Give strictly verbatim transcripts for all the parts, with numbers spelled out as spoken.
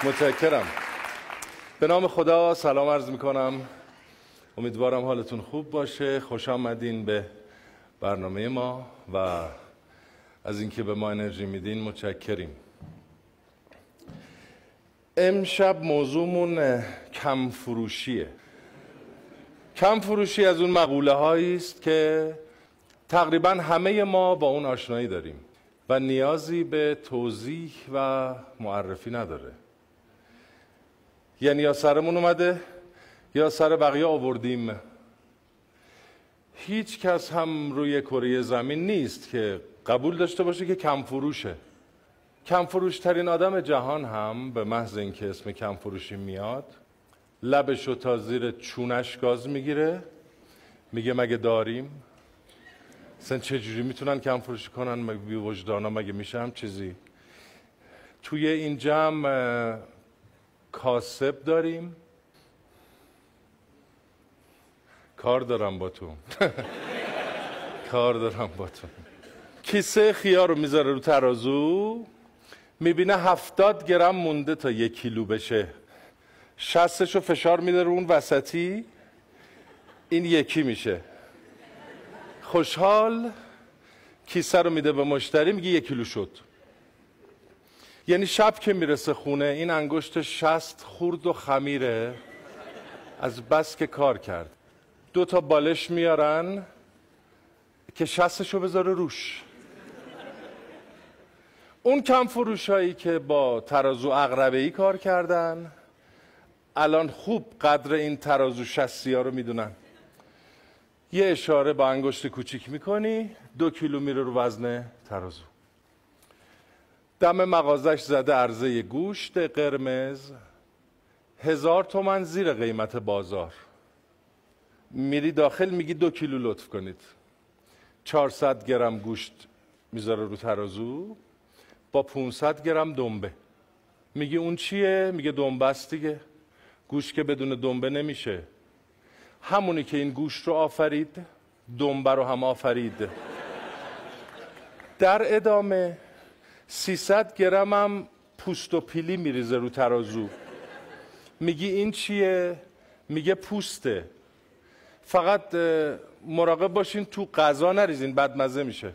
متشکرم. به نام خدا سلام عرض میکنم. امیدوارم حالتون خوب باشه. خوش آمدین به برنامه ما و از اینکه به ما انرژی میدین متشکریم. امشب موضوعمون کم فروشیه. کم فروشی از اون مقوله هایی است که تقریبا همه ما با اون آشنایی داریم و نیازی به توضیح و معرفی نداره. یعنی یا سرمون اومده یا سر بقیه آوردیم. هیچ کس هم روی کره زمین نیست که قبول داشته باشه که کم فروشه. کم فروش ترین آدم جهان هم به محض اینکه اسم کم فروشی میاد لبشو تا زیر چونش گاز میگیره، میگه مگه داریم؟ اصلا چجوری میتونن کم فروشی کنن؟ مگه بی وجدانا مگه میشه هم چیزی؟ توی این جمع کاسب داریم. کار دارم با تو کار دارم با تو کیسه خیار رو میذاره رو ترازو، میبینه هفتاد گرم مونده تا یک کیلو بشه. شستشو فشار میده رو اون وسطی، این یکی میشه. خوشحال کیسه رو میده به مشتری، میگه یک کیلو شد. یعنی شب که میرسه خونه این انگشت شست خورد و خمیره از بس که کار کرد. دو تا بالش میارن که شستشو بذاره روش. اون کم فروش هایی که با ترازو عقربه‌ای کار کردن الان خوب قدر این ترازو شستی ها رو میدونن. یه اشاره با انگشت کوچیک میکنی، دو کیلو میره رو وزن ترازو. دم مغازش زده عرضه گوشت قرمز هزار تومن زیر قیمت بازار. میری داخل میگی دو کیلو لطف کنید. چهارصد گرم گوشت میذاره رو ترازو با پانصد گرم دنبه. میگی اون چیه؟ میگه دنبه است دیگه. گوشت که بدون دنبه نمیشه. همونی که این گوشت رو آفرید دنبه رو هم آفرید. در ادامه سیصد گرم هم پوست و پیلی میریزه رو ترازو. میگی این چیه؟ میگه پوسته. فقط مراقب باشین تو غذا نریزین، بدمزه میشه.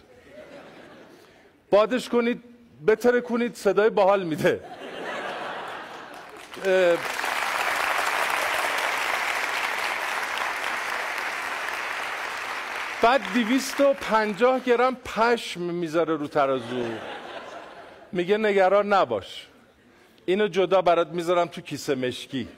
بادش کنید بتره کنید صدای باحال میده. بعد دویست و پنجاه گرم پشم میذاره رو ترازو. میگه نگران نباش، اینو جدا برات میذارم تو کیسه مشکی.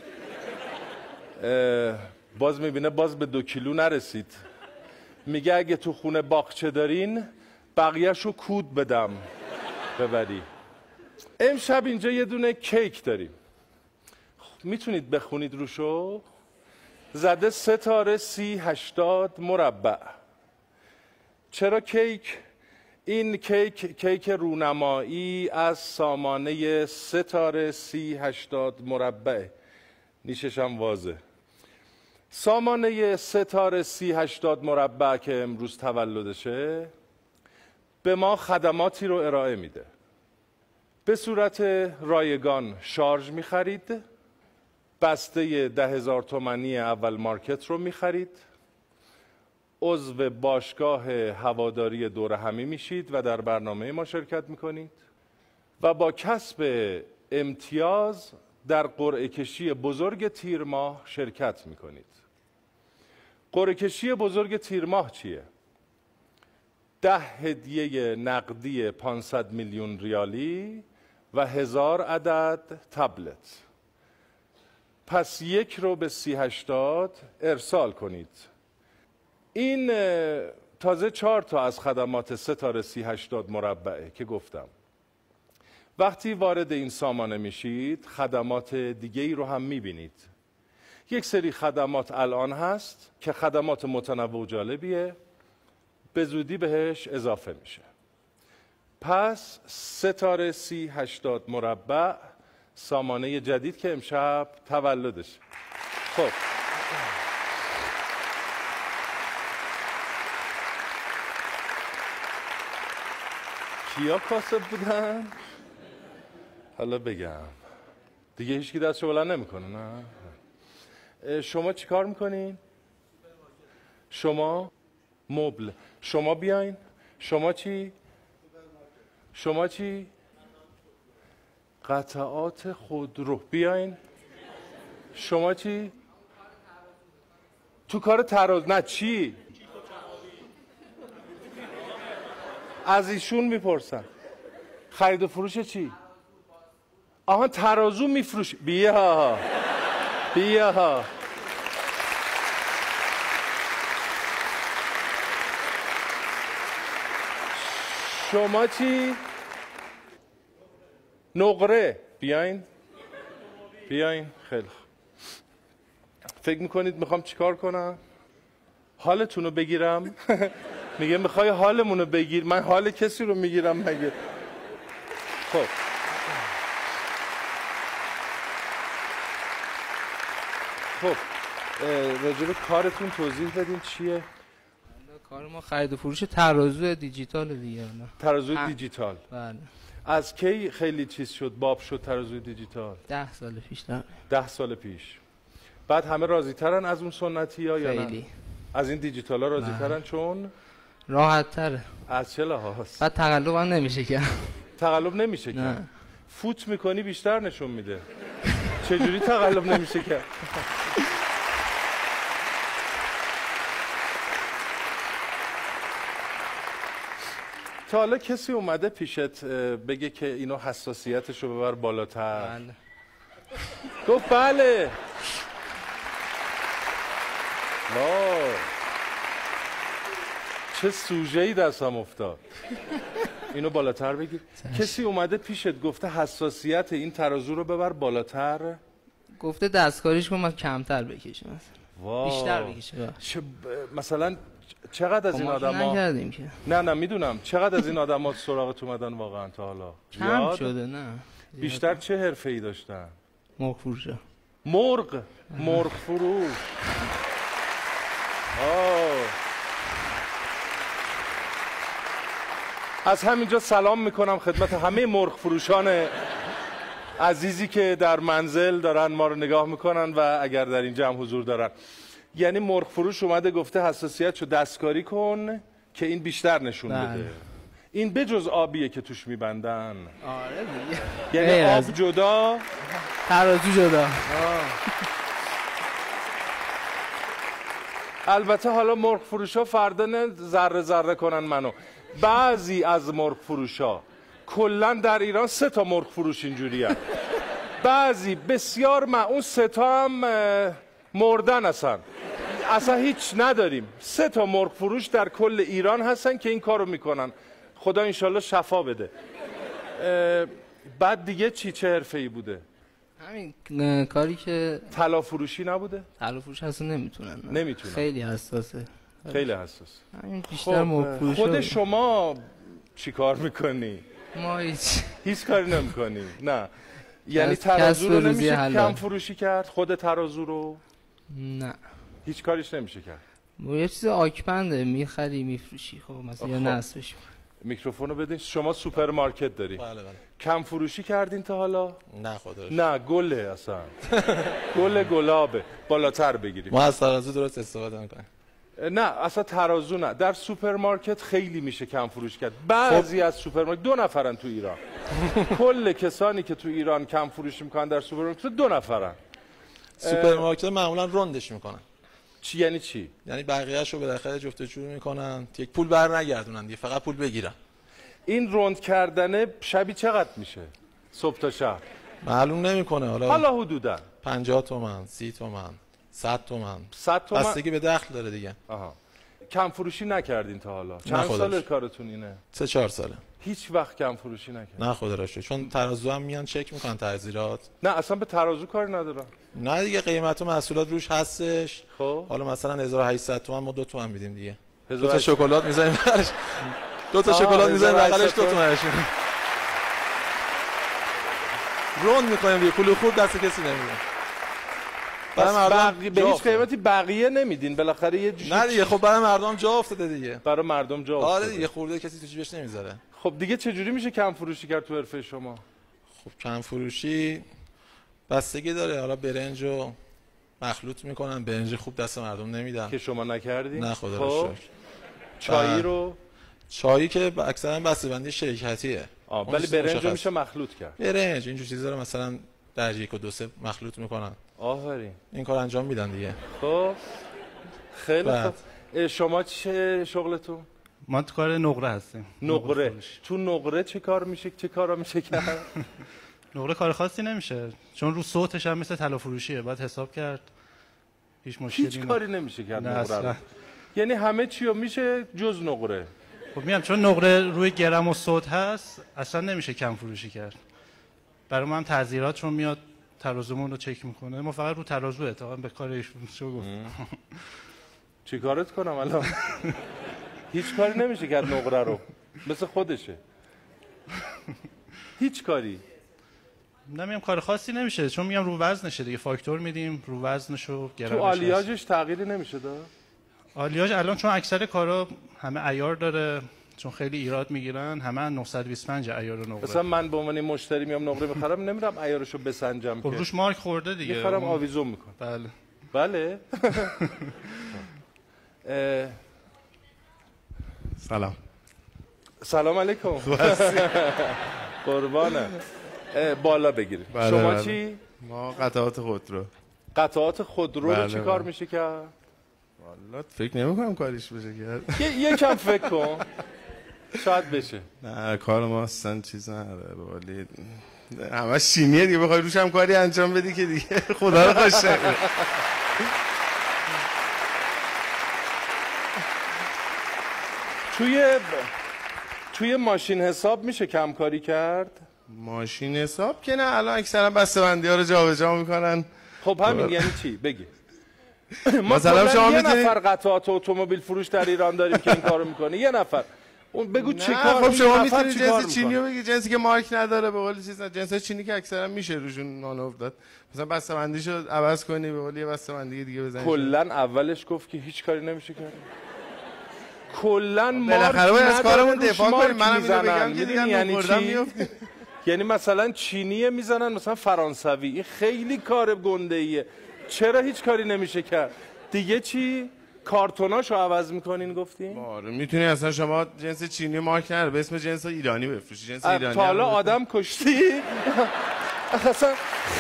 باز میبینه باز به دو کیلو نرسید. میگه اگه تو خونه باغچه دارین بقیهشو کود بدم ببری. امشب اینجا یه دونه کیک داریم. میتونید بخونید روشو؟ زده ستاره سی هشتاد مربع. چرا کیک؟ این کیک کیک رونمایی از سامانه ستاره سی هشتاد مربع. نیشش هم واضح. سامانه ستاره سی هشتاد مربع که امروز تولدشه به ما خدماتی رو ارائه میده. به صورت رایگان شارژ میخرید، بسته ده هزار تومانی اول مارکت رو میخرید، عضو باشگاه هواداری دور همی میشید و در برنامه ما شرکت میکنید و با کسب امتیاز در قرعه کشی بزرگ تیر ماه شرکت میکنید. قرعه کشی بزرگ تیر ماه چیه؟ ده هدیه نقدی پانصد میلیون ریالی و هزار عدد تبلت. پس یک رو به سی هشتاد ارسال کنید. این تازه چهار تا از خدمات ستاره سی هشتاد مربعه که گفتم. وقتی وارد این سامانه میشید خدمات دیگه ای رو هم میبینید. یک سری خدمات الان هست که خدمات متنوع و جالبیه، به زودی بهش اضافه میشه. پس ستاره سی هشتاد مربع سامانه جدید که امشب تولدش. خب کیا کاسب بودن؟ حالا بگم دیگه هیچکی دستشو بلند نمیکنه. نه شما چی کار میکنین؟ شما مبل. شما بیاین. شما چی؟ شما چی؟ قطعات خودرو. بیاین. شما چی؟ تو کار تراز. نه چی؟ از ایشون میپرسن. خرید و فروش چی؟ آها ترازو میفروش. بیا بیا. شما چی؟ نقره. بیاین بیاین. خیلی خوب. فکر میکنید میخوام چیکار کنم؟ حالتون رو بگیرم؟ میگه میخوای حالمون رو بگیر؟ من حال کسی رو میگیرم مگه؟ خب خب راجع به کارتون توضیح بدین چیه؟ کار ما خرید و فروش ترازو دیجیتال دیگه. ترازو دیجیتال. بله. از کی خیلی چیز شد باب شد ترازو دیجیتال؟ ده سال پیش. نه ده سال پیش. بعد همه راضی ترن از اون سنتی ها یا نه؟ خیلی. از این دیجیتال ها راضی ترن چون راحت تره. از چه لحاظ؟ بعد تقلب هم نمیشه کرد. تقلب نمیشه کرد. فوت میکنی بیشتر نشون میده. چجوری تقلب نمیشه کرد؟ تا حالا کسی اومده پیشت بگه که اینو حساسیتشو ببر بالاتر؟ بله. گفت بله. وای چه سوژه‌ای دستم افتاد. اینو بالاتر بگیر. کسی اومده پیشت گفته حساسیت این ترازو رو ببر بالاتر؟ گفته دستکاریش کن من کمتر بکشم مثلا. بیشتر بکشه. چه ب... مثلا چقدر از این آدما نکردیم که. نه نه میدونم چقدر از این آدما سراغت اومدن واقعا تا حالا؟ کم شده. نه بیشتر چه حرفه‌ای داشتن؟ مرغ فروش. مرغ مرغ فروش. آه. از همینجا سلام میکنم خدمت همه مرغ فروشان عزیزی که در منزل دارن ما رو نگاه میکنن و اگر در این جمع حضور دارن. یعنی مرغ فروش اومده گفته حساسیتشو دستکاری کن که این بیشتر نشون بله. بده. این بجز آبیه که توش میبندن. آره دیگه. یعنی آب از... جدا ترازو جدا. البته حالا مرغ فروشا فردا نه ذره ذره کنن منو. بعضی از مرغ فروشا کلا در ایران سه تا مرغ فروش اینجوری هست. بعضی بسیار ما اون سه تا هم مردن اصلا. اصلا هیچ نداریم. سه تا مرغ فروش در کل ایران هستن که این کارو میکنن. خدا انشالله شفا بده. بعد دیگه چی چه حرفه‌ای بوده؟ همین کاری که طلا فروشی نبوده؟ طلا فروش اصلا نمیتونن. نمیتونن. خیلی حساسه. خیلی حساس. همین بیشتر مرغ فروش. خود شما چی کار میکنی؟ ما هیچ هیچ کاری نمیکنی. نه یعنی ترازو رو نمیشه کم فروشی کرد؟ خود ترازو رو؟ نه هیچ کاریش نمیشه کرد. یه چیز آکپنده میخری میفروشی. خب مثلا یا نصبش. میکروفونو بدین. شما سوپرمارکت داری؟ بله بله. کم فروشی کردین تا حالا؟ نه خدا رو نه گله اصلا. گل گلابه. بالاتر بگیریم. ما از ترازو درست استفاده میکنیم. نه اصلا ترازو نه. در سوپرمارکت خیلی میشه کم فروش کرد. بعضی از سوپرمارکت دو نفرن تو ایران. کل کسانی که تو ایران کم فروشی میکنن در سوپرمارکت دو نفرن. سوپرمارکت معمولا روندش میکنن. چی یعنی چی؟ یعنی بقیه‌اشو بالاخره جفت جور میکنن، یک پول بر نگردونن دیگه، فقط پول بگیرن. این روند کردنه شبی چقدر میشه؟ صبح تا شب معلوم نمیکنه. حالا حالا حدودا پنجاه تومن، سی تومن، صد تومن. صد تومن بستگی به دخل داره دیگه. آها. کم فروشی نکردین تا حالا؟ چند سال کارتون اینه؟ سه چهار ساله. هیچ وقت کم فروشی نکردین؟ نه خدا را شکر. چون ترازو هم میان چک میکنن تعزیرات. نه اصلا به ترازو کاری ندارن. نه دیگه قیمت و محصولات روش هستش. خب حالا مثلا هزار و هشتصد تومن ما دو تومن میدیم دیگه. دو تا شکلات میذاریم بغلش. دو تا شکلات میذاریم بغلش دو تومنش. روند میکنیم دیگه. پول خود دست کسی نمیده. برای مردم به هیچ قیمتی بقیه نمیدین بالاخره یه جوری. نه دیگه. خب برای مردم جا افتاده دیگه. برای مردم جا افتاده. آره دیگه. خورده کسی تو جیبش نمیذاره. خب دیگه چه جوری میشه کم فروشی کرد تو حرفه شما؟ خب کم فروشی بستگی داره، حالا برنج رو مخلوط میکنن، برنج خوب دست مردم نمیدن که شما نکردی؟ نه خدا رو شکر. چایی رو چایی که اکثرا بسته‌بندی شرکتیه، ولی برنج رو میشه مخلوط کرد. برنج اینجور چیزا رو مثلا درجه یک و دو سه مخلوط میکنن. آفرین. این کار انجام میدن دیگه. خب خیلی خوب. شما چه شغلتون؟ ما تو کار نقره هستیم. نقره. تو نقره چه کار میشه؟ چه کارا میشه کرد؟ نقره کار خاصی نمیشه، چون رو صوتش هم مثل طلا فروشیه، باید حساب کرد. هیچ مشکلی هیچ کاری نمیشه کرد نقره رو. اصلا. یعنی همه چی رو میشه جز نقره. خب میگم چون نقره روی گرم و صوت هست اصلا نمیشه کم فروشی کرد. برای ما هم تعزیرات چون میاد ترازومون رو چک میکنه، ما فقط رو ترازو اتفاقا به کار ایشون شو گفت. چی کارت کنم الان؟ هیچ کاری نمیشه کرد نقره رو، مثل خودشه. هیچ کاری. نمیگم کار خاصی نمیشه، چون میگم رو وزنشه دیگه، فاکتور میدیم رو وزنشو گرمش. تو آلیاژش تغییری نمیشه داد؟ آلیاژ الان چون اکثر کارا همه عیار داره، چون خیلی ایراد میگیرن، همه نهصد و بیست و پنج عیار نقره. مثلا من به عنوان مشتری میام نقره میخرم، نمیرم عیارشو بسنجم. خب روش مارک خورده دیگه، میخرم آویزون میکنم. بله بله. سلام. سلام علیکم. قربانه. بالا بگیرید. بله شما بله. چی؟ ما قطعات خودرو. قطعات خودرو بله رو چی بله. کار میشه کرد؟ والا فکر نمی‌کنم کاریش بشه کرد. یکم فکر کن. شاید بشه. نه کار ما اصلا چیز نداره، ولی همه شینیه دیگه، بخوای روش هم کاری انجام بدی که دیگه خدا رو خوش نکنه. توی توی ماشین حساب میشه کم کاری کرد؟ ماشین حساب که نه، الان اکثرا بسته‌بندی‌ها رو جابجا میکنن. خب همین یعنی چی؟ بگی. مثلا شما یه میتونید نفر قطعات اتومبیل فروش در ایران داریم که این کارو میکنه، یه نفر. اون بگو چه کار؟ خب شما میتونید جنس چینی رو بگی، جنسی که مارک نداره، به قول چیز نه، جنس چینی که اکثرا میشه روشون نانو داد، مثلا بسته‌بندیشو عوض کنی، به قول یه بسته‌بندی دیگه بزنی. کلا اولش گفت که هیچ کاری نمیشه کرد. کلا ما بالاخره باید از کارمون دفاع کنیم، منم اینو بگم که دیگه یعنی چی؟ یعنی مثلا چینیه میزنن مثلا فرانسوی، این خیلی کار گنده ایه. چرا هیچ کاری نمیشه کرد؟ دیگه چی؟ کارتوناشو عوض میکنین گفتین؟ آره میتونی اصلا شما جنس چینی مارک نداره، به اسم جنس ایرانی بفروشی. جنس ایرانی تا حالا آدم کشتی؟ اصلا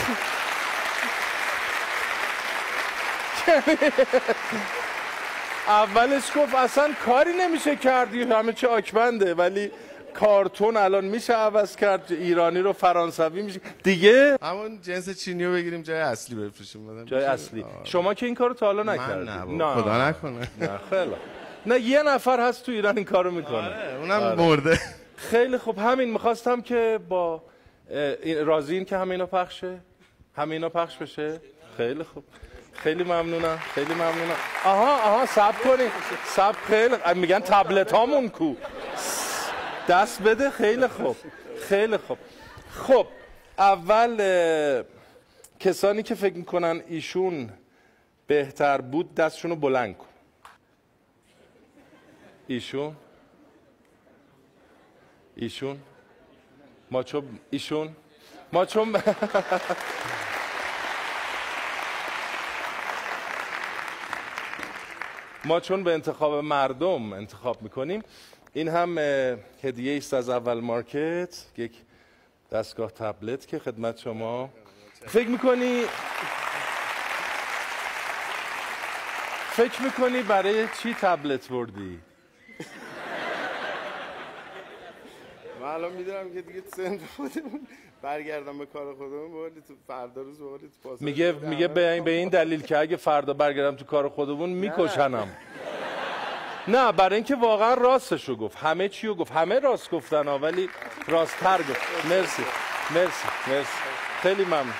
اولش گفت اصلا کاری نمیشه کردی، همه چه آکبنده، ولی کارتون الان میشه عوض کرد، ایرانی رو فرانسوی میشه دیگه. همون جنس چینی رو بگیریم جای اصلی بفروشیم. جای اصلی. شما که این کارو تا حالا نکردید؟ نه خدا نکنه. نه خیلی. نه یه نفر هست تو ایران این کارو میکنه. آره اونم آره. مرده. خیلی خوب، همین میخواستم که با راضیین که همینا پخشه؟ همینا پخش بشه؟ خیلی خوب. خیلی ممنونم، خیلی ممنونم. آها آها صبر کنید. صبر خیلی میگن تبلت هامون کو. دست بده. خیلی خوب. خیلی خوب. خب اول کسانی که فکر میکنن ایشون بهتر بود دستشون رو بلند کن. ایشون ایشون ما چون ایشون ما چون ما چون به انتخاب مردم انتخاب میکنیم، این هم هدیه است از اول مارکت، یک دستگاه تبلت که خدمت شما. فکر میکنی فکر میکنی برای چی تبلت بردی؟ من الان میدونم که دیگه سن خودمون برگردم به کار خودمون، بقول تو فردا روز بقول تو پاسخ میگه میگه به این به این دلیل که اگه فردا برگردم تو کار خودمون میکشنم. نه برای اینکه واقعا راستشو گفت، همه چی رو گفت، همه راست گفتن ها، ولی راست‌تر گفت. مرسی مرسی مرسی خیلی ممنون.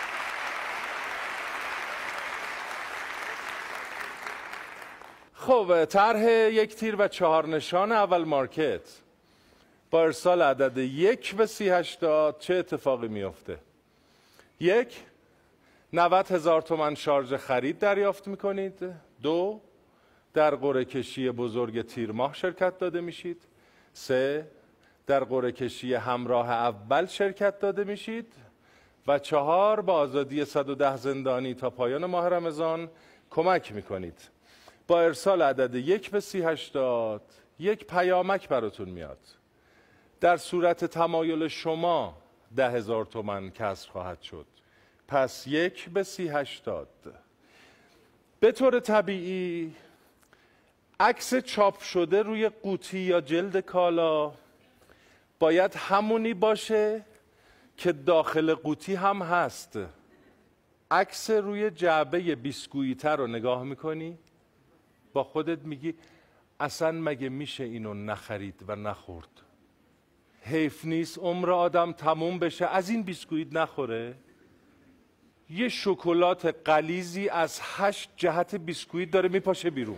خب طرح یک تیر و چهار نشان اول مارکت با ارسال عدد یک به سی هشتاد چه اتفاقی میفته؟ یک، نود هزار تومان شارژ خرید دریافت میکنید. دو، در قرعه کشی بزرگ تیر ماه شرکت داده میشید. سه، در قرعه کشی همراه اول شرکت داده میشید. و چهار با آزادی صد و ده زندانی تا پایان ماه رمضان کمک میکنید. با ارسال عدد یک به سی هشتاد یک پیامک براتون میاد. در صورت تمایل شما ده هزار تومن کسر خواهد شد. پس یک به سی هشتاد. به طور طبیعی عکس چاپ شده روی قوطی یا جلد کالا باید همونی باشه که داخل قوطی هم هست. عکس روی جعبه بیسکویته رو نگاه میکنی، با خودت میگی اصلا مگه میشه اینو نخرید و نخورد؟ حیف نیست عمر آدم تموم بشه از این بیسکویت نخوره؟ یه شکلات غلیظی از هشت جهت بیسکویت داره میپاشه بیرون.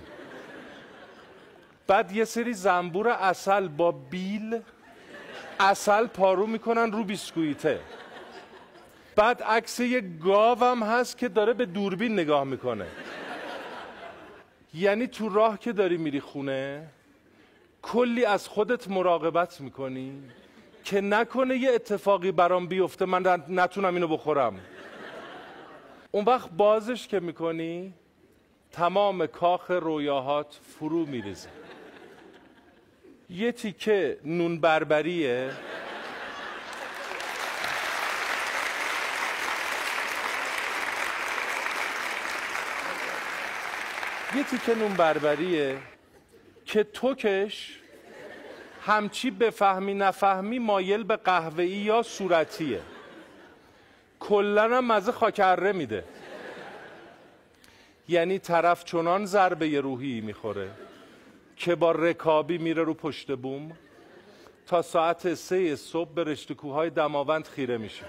بعد یه سری زنبور عسل با بیل عسل پارو میکنن رو بیسکویته. بعد عکس یه گاوم هست که داره به دوربین نگاه میکنه. یعنی تو راه که داری میری خونه کلی از خودت مراقبت میکنی که نکنه یه اتفاقی برام بیفته من نتونم اینو بخورم. اون وقت بازش که میکنی تمام کاخ رویاهات فرو میریزه. یه تیکه نون بربریه یه تیکه نون بربریه که توکش همچی بفهمی نفهمی مایل به قهوه‌ای یا صورتیه. کلن هم مزه خاکره میده. یعنی طرف چنان ضربه روحی میخوره که با رکابی میره رو پشت بوم تا ساعت سه صبح به رشته کوههای دماوند خیره میشه.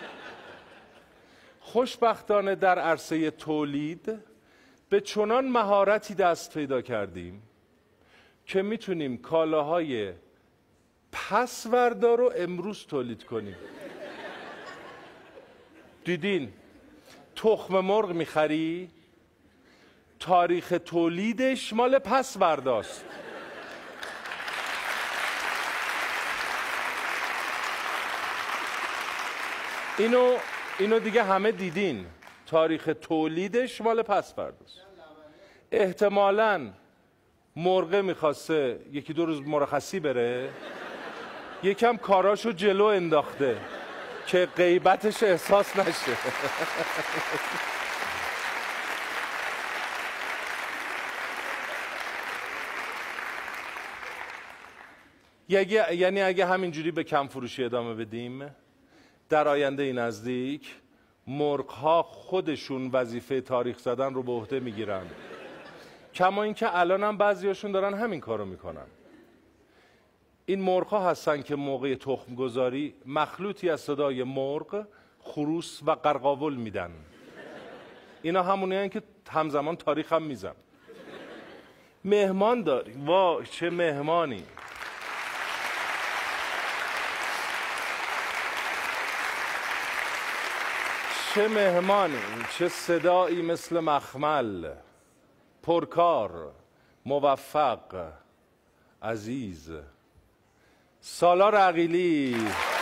خوشبختانه در عرصه تولید به چنان مهارتی دست پیدا کردیم که میتونیم کالاهای پسوردار رو امروز تولید کنیم. دیدین تخم مرغ میخری تاریخ تولیدش مال پسورداست. اینو اینو دیگه همه دیدین، تاریخ تولیدش مال پسورداست. احتمالاً مرغه میخواسته یکی دو روز مرخصی بره، یکم کاراشو جلو انداخته که غیبتش احساس نشه. یعنی اگه همینجوری به کم فروشی ادامه بدیم در آینده نزدیک مرغ‌ها خودشون وظیفه تاریخ زدن رو به عهده میگیرن. کما اینکه الان هم بعضیاشون دارن همین کارو میکنن. این مرغ‌ها هستن که موقع تخم گذاری مخلوطی از صدای مرغ، خروس و قرقاول میدن. اینا همونیان که همزمان تاریخ هم میزن. مهمان داری، وای چه مهمانی. چه مهمانی، چه صدایی مثل مخمل، پرکار، موفق، عزیز. سالار عقیلی.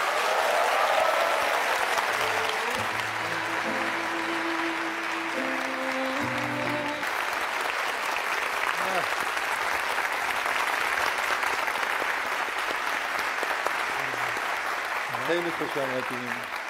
خیلی خوش آمدید.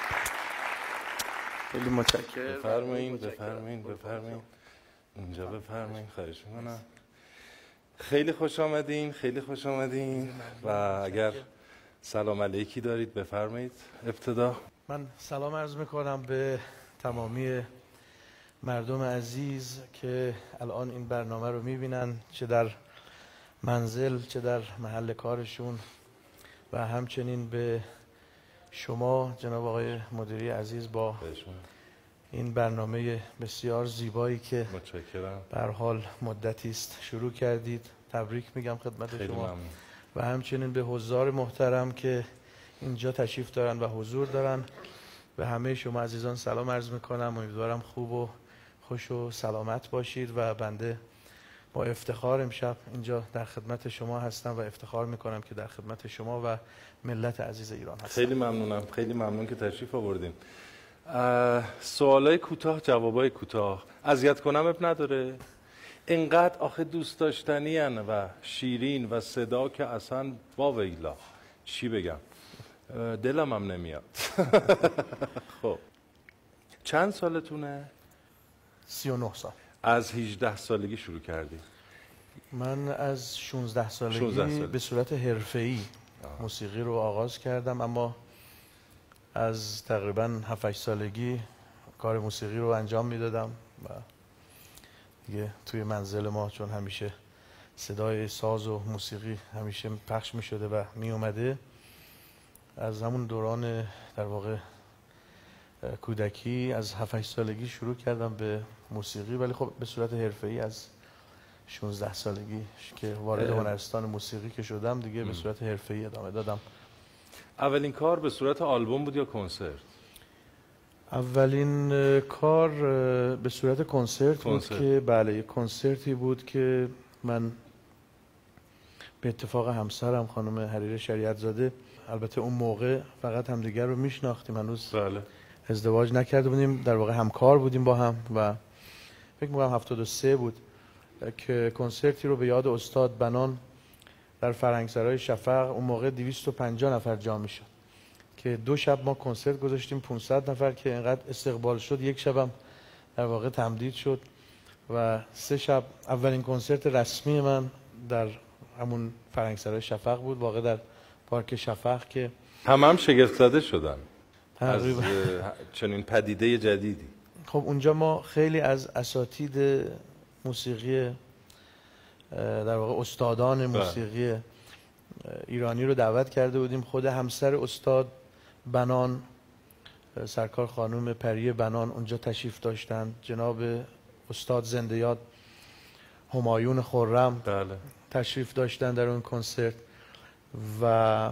خیلی متشکرم. بفرمایید بفرمایید بفرمایید اینجا بفرمایید. خواهش میکنم. خیلی خوش آمدین خیلی خوش آمدین و اگر سلام علیکی دارید بفرمایید. ابتدا من سلام عرض میکنم به تمامی مردم عزیز که الان این برنامه رو میبینن، چه در منزل چه در محل کارشون، و همچنین به شما جناب آقای مدیری عزیز با این برنامه بسیار زیبایی که متشکرم به هر حال مدتی است شروع کردید. تبریک میگم خدمت شما ممنون. و همچنین به حضار محترم که اینجا تشریف دارن و حضور دارن. به همه شما عزیزان سلام عرض میکنم. امیدوارم خوب و خوش و سلامت باشید و بنده با افتخار امشب اینجا در خدمت شما هستم و افتخار میکنم که در خدمت شما و ملت عزیز ایران هستم. خیلی ممنونم. خیلی ممنون که تشریف آوردین. سوالای کوتاه، جوابای کوتاه. اذیت کنم اب نداره. اینقدر آخه دوست داشتنی هن و شیرین و صدا که اصلا واویلا چی بگم، دلم هم نمیاد. خب چند سالتونه؟ سی و نه سال. از هجده سالگی شروع کردی؟ من از شانزده سالگی شانزده سال. به صورت حرفه‌ای موسیقی رو آغاز کردم، اما از تقریبا هفت هشت سالگی کار موسیقی رو انجام میدادم و دیگه توی منزل ما چون همیشه صدای ساز و موسیقی همیشه پخش می شده و می اومده، از همون دوران در واقع کودکی از هفت هشت سالگی شروع کردم به موسیقی، ولی خب به صورت حرفه‌ای از شانزده سالگی که وارد هنرستان موسیقی که شدم دیگه ام. به صورت حرفه‌ای ادامه دادم. اولین کار به صورت آلبوم بود یا کنسرت؟ اولین کار به صورت کنسرت, کنسرت بود که بله کنسرتی بود که من به اتفاق همسرم خانم حریر شریعت زاده، البته اون موقع فقط همدیگر رو میشناختیم، هنوز بله. ازدواج نکرده بودیم، در واقع همکار بودیم با هم و فکر می‌کنم هفتاد و سه بود که کنسرتی رو به یاد استاد بنان در فرهنگسرای شفق، اون موقع دویست و پنجاه نفر جا میشد که دو شب ما کنسرت گذاشتیم پانصد نفر که اینقدر استقبال شد، یک شبم در واقع تمدید شد و سه شب اولین کنسرت رسمی من در همون فرهنگسرای شفق بود، واقع در پارک شفق که هم هم شگفت زده شدن تقریبا از چنین پدیده جدیدی. خب اونجا ما خیلی از اساتید موسیقی در واقع استادان موسیقی ایرانی رو دعوت کرده بودیم. خود همسر استاد بنان، سرکار خانم پریه بنان اونجا تشریف داشتند، جناب استاد زنده یاد همایون خرم بله. تشریف داشتن در اون کنسرت و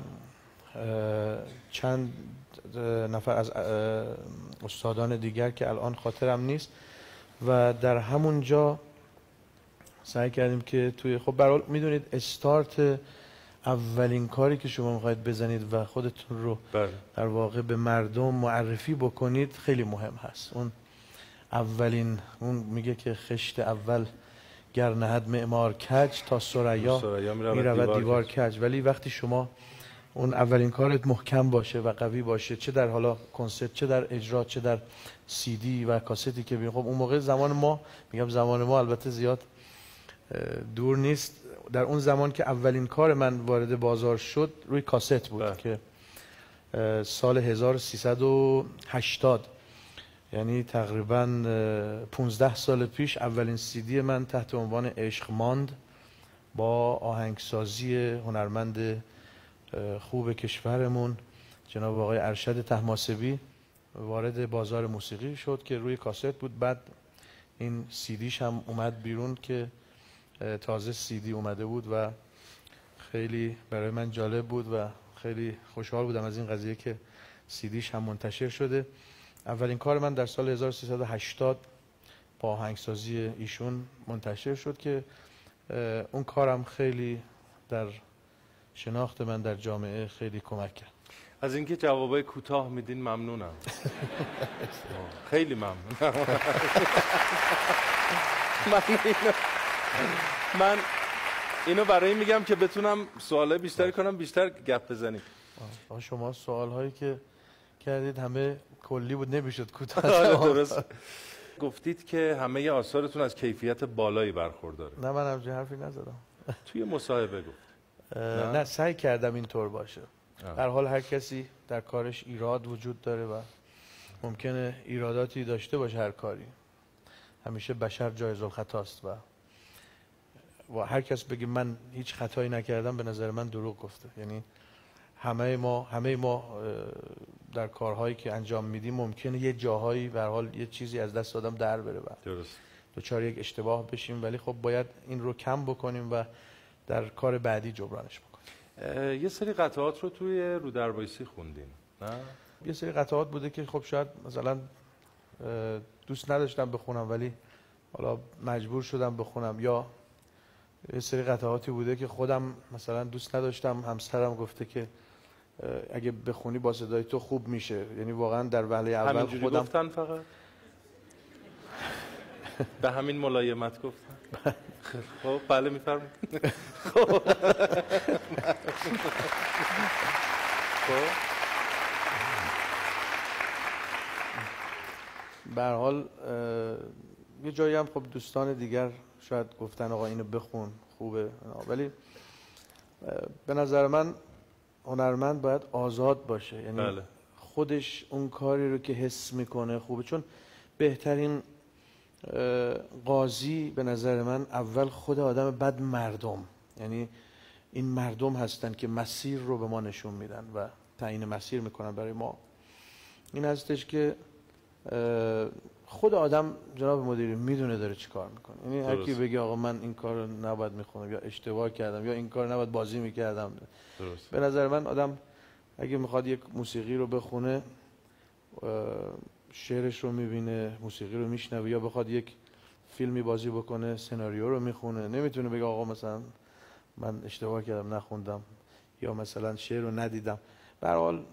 چند نفر از استادان دیگر که الان خاطرم نیست و در همونجا سعی کردیم که توی خب برای میدونید استارت اولین کاری که شما میخواید بزنید و خودتون رو بله. در واقع به مردم معرفی بکنید خیلی مهم هست. اون اولین اون میگه که خشت اول گر نهد معمار کج تا ثریا میرود دیوار, دیوار کج، ولی وقتی شما اون اولین کارت محکم باشه و قوی باشه، چه در حالا کنسرت، چه در اجرا، چه در سی دی و کاستی که ببین، خب اون موقع زمان ما، میگم زمان ما البته زیاد دور نیست، در اون زمان که اولین کار من وارد بازار شد روی کاست بود بله. که سال هزار و سیصد و هشتاد، یعنی تقریبا پانزده سال پیش اولین سی دی من تحت عنوان عشق ماند با آهنگسازی هنرمند خوب کشورمون جناب آقای ارشد طهماسبی وارد بازار موسیقی شد که روی کاست بود. بعد این سی دیش هم اومد بیرون که تازه سی دی اومده بود و خیلی برای من جالب بود و خیلی خوشحال بودم از این قضیه که سی دیش هم منتشر شده. اولین کار من در سال هزار و سیصد و هشتاد با آهنگسازی ایشون منتشر شد که اون کارم خیلی در شناخت من در جامعه خیلی کمک کرد. از اینکه جوابای کوتاه میدین ممنونم. خیلی ممنون. من اینو من اینو برای میگم که بتونم سوالای بیشتری کنم، بیشتر گپ بزنیم. شما سوال هایی که کردید همه کلی بود، نمیشد کوتاه. درست. گفتید که همه آثارتون از کیفیت بالایی برخورداره. نه من همچین حرفی نزدم. توی مصاحبه گفت. نه. نه سعی کردم اینطور باشه. در حال هر کسی در کارش ایراد وجود داره و ممکنه ایراداتی داشته باشه هر کاری. همیشه بشر جایز الخطاست و و هر کس بگه من هیچ خطایی نکردم به نظر من دروغ گفته. یعنی همه ما همه ما در کارهایی که انجام میدیم ممکنه یه جاهایی به هر حال یه چیزی از دست آدم در بره و درست دوچار یک اشتباه بشیم، ولی خب باید این رو کم بکنیم و در کار بعدی جبرانش بکنیم. یه سری قطعات رو توی رودربایسی خوندین نه؟ یه سری قطعات بوده که خب شاید مثلا دوست نداشتم بخونم ولی حالا مجبور شدم بخونم، یا یه سری قطعاتی بوده که خودم مثلا دوست نداشتم، همسرم گفته که اگه بخونی با صدای تو خوب میشه. یعنی واقعا در وهله اول همینجوری خودم گفتن فقط به همین ملایمت گفتن. خب بله میفرمایید. خب به هر حال یه جایی هم خب دوستان دیگر شاید گفتن آقا اینو بخون خوبه، ولی به نظر من هنرمند باید آزاد باشه. یعنی بله. خودش اون کاری رو که حس میکنه خوبه، چون بهترین قاضی به نظر من اول خود آدم، بعد مردم. یعنی این مردم هستن که مسیر رو به ما نشون میدن و تعیین مسیر میکنن برای ما. این هستش که خود آدم جناب مدیری میدونه داره چی کار میکنه. یعنی هر کی بگه آقا من این کار رو نباید میخونم یا اشتباه کردم یا این کار نباید بازی میکردم، درست. به نظر من آدم اگه میخواد یک موسیقی رو بخونه، شعرش رو میبینه، موسیقی رو میشنوه، یا بخواد یک فیلمی بازی بکنه سناریو رو میخونه. نمیتونه بگه آقا مثلا من اشتباه کردم نخوندم یا مثلا شعر رو ندیدم. به هر حال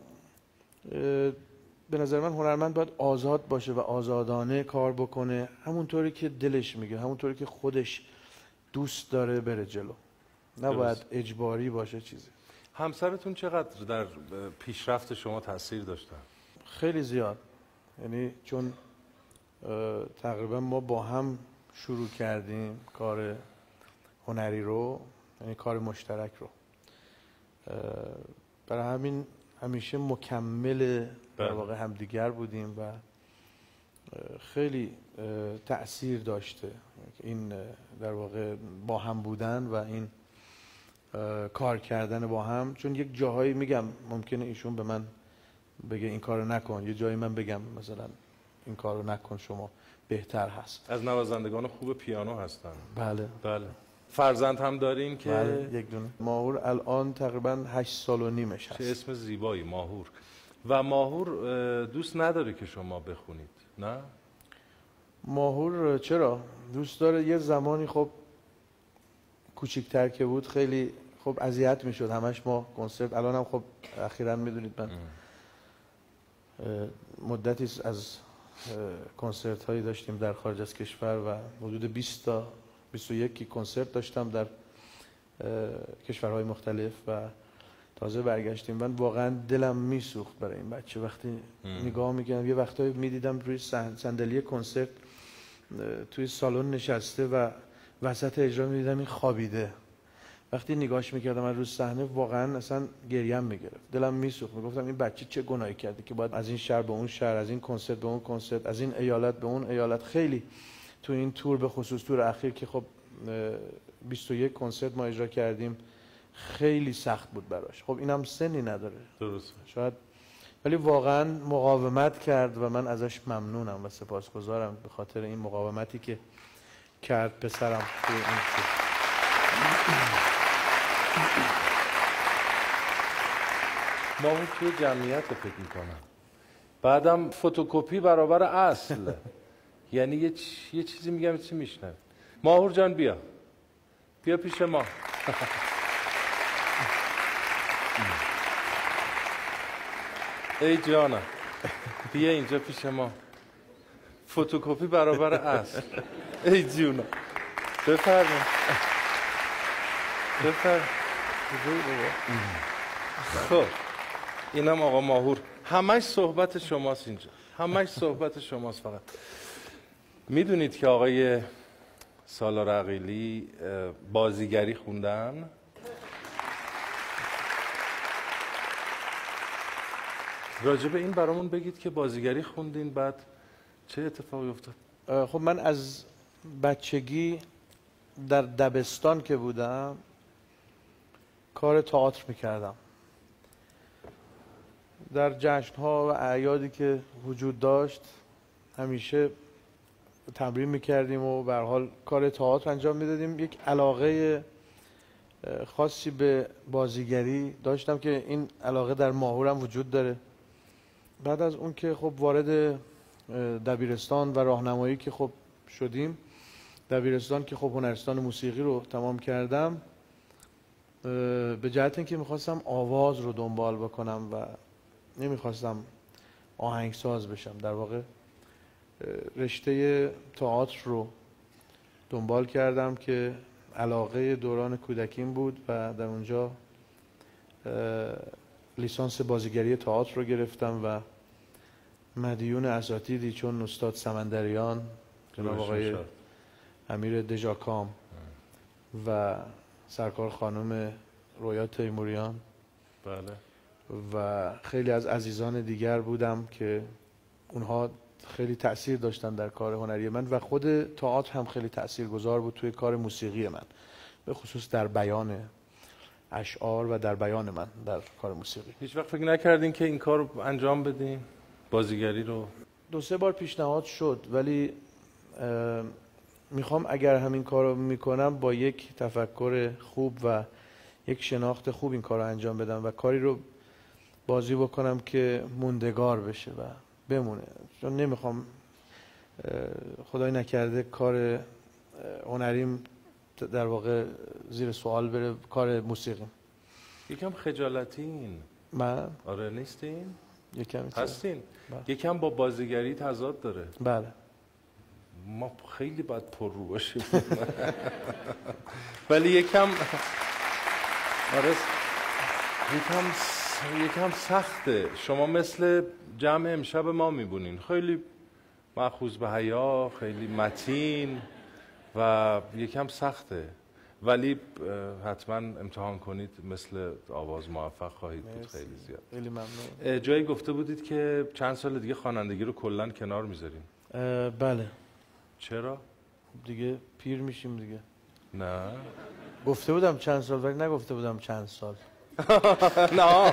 به نظر من هنرمند باید آزاد باشه و آزادانه کار بکنه، همونطوری که دلش میگه، همونطوری که خودش دوست داره بره جلو، نباید اجباری باشه چیزی. همسرتون چقدر در پیشرفت شما تاثیر داشتن؟ خیلی زیاد. یعنی چون تقریبا ما با هم شروع کردیم کار هنری رو، یعنی کار مشترک رو، برای همین همیشه مکمل در واقع همدیگر بودیم و خیلی تأثیر داشته این در واقع با هم بودن و این کار کردن با هم. چون یک جاهایی میگم ممکنه ایشون به من بگه این کارو نکن، یه جایی من بگم مثلا این کارو نکن شما بهتر هست. از نوازندگان خوب پیانو هستن. بله بله. فرزند هم دارین که بله یک دونه. ماهور الان تقریبا هشت سال و نیمش هست. چه اسم زیبایی، ماهور. و ماهور دوست نداره که شما بخونید، نه؟ ماهور چرا؟ دوست داره. یه زمانی خب کوچیک‌تر که بود خیلی خب اذیت میشد، همش ما کنسرت. الان هم خب اخیراً میدونید من مدتی از کنسرت هایی داشتیم در خارج از کشور و حدود بیست تا بیست و یک کنسرت داشتم در کشورهای مختلف و تازه برگشتیم. من واقعا دلم میسوخت برای این بچه. وقتی ام. نگاه میکردم، یه وقتایی میدیدم روی صندلی کنسرت توی سالن نشسته و وسط اجرا میدیدم این خوابیده. وقتی نگاهش میکردم من روی صحنه واقعا اصلا گریم میگرفت، دلم میسوخت. میگفتم این بچه چه گناهی کرده که باید از این شهر به اون شهر، از این کنسرت به اون کنسرت، از این ایالت به اون ایالت. خیلی تو این تور، به خصوص تور اخیر که خب بیست و یک کنسرت ما اجرا کردیم، خیلی سخت بود براش. خب اینم سنی نداره درست شاید، ولی واقعا مقاومت کرد و من ازش ممنونم و سپاسگزارم به خاطر این مقاومتی که کرد پسرم توی این تور. ما اون توی جمعیت رو فکر میکنم، بعدم فتوکپی برابر اصل. یعنی یه, چ... یه چیزی میگم چی میشنه. ماهور جان بیا بیا پیش ما. ای جانم بیا اینجا پیش ما. فتوکپی برابر اصل. ای جونم بفرمایید بفرمایید. خب اینم آقا ماهور. همش صحبت شماست اینجا، همش صحبت شماست. فقط میدونید که آقای سالار عقیلی بازیگری خوندن؟ راجب این برامون بگید که بازیگری خوندین، بعد چه اتفاقی افتاد؟ خب من از بچگی در دبستان که بودم کار تئاتر میکردم. در جشن‌ها و اعیادی که وجود داشت همیشه تمرین میکردیم و به هر حال کار تئاتر انجام میدادیم. یک علاقه خاصی به بازیگری داشتم که این علاقه در ماهورم وجود داره. بعد از اون که خب وارد دبیرستان و راهنمایی که خب شدیم، دبیرستان که خب هنرستان موسیقی رو تمام کردم، به جهت اینکه میخواستم آواز رو دنبال بکنم و نمیخواستم آهنگساز بشم. در واقع رشته تئاتر رو دنبال کردم که علاقه دوران کودکیم بود و در اونجا لیسانس بازیگری تئاتر رو گرفتم و مدیون اساتیدی چون استاد سمندریان، جناب آقای امیر دژاکام و سرکار خانم رویا تیموریان بله و خیلی از عزیزان دیگر بودم که اونها خیلی تأثیر داشتن در کار هنری من و خود تئاتر هم خیلی تأثیرگذار بود توی کار موسیقی من، به خصوص در بیان اشعار و در بیان من در کار موسیقی. هیچ وقت فکر نکردین که این کار رو انجام بدین؟ بازیگری رو؟ دو سه بار پیشنهاد شد ولی میخوام اگر همین کار رو میکنم با یک تفکر خوب و یک شناخت خوب این کار رو انجام بدم و کاری رو بازی بکنم که موندگار بشه و بمونه، چون نمیخوام خدای نکرده کار هنریم در واقع زیر سوال بره، کار موسیقی. یکم خجالتین؟ من؟ آره نیستین؟ یکم هستین؟ یکم با بازیگری تضاد داره؟ بله. ما خیلی باید پر رو باشیم ولی یکم آره یکم یکم سخته. شما مثل جمع امشب ما میبونین، خیلی مأخوذ به حیا، خیلی متین و یکم سخته، ولی حتما امتحان کنید، مثل آواز موفق خواهید بود. خیلی زیاد. خیلی ممنون. جایی گفته بودید که چند سال دیگه خوانندگی رو کلا کنار میذارین؟ بله. چرا؟ دیگه پیر میشیم دیگه. نه گفته بودم چند سال ولی نگفته بودم چند سال. نه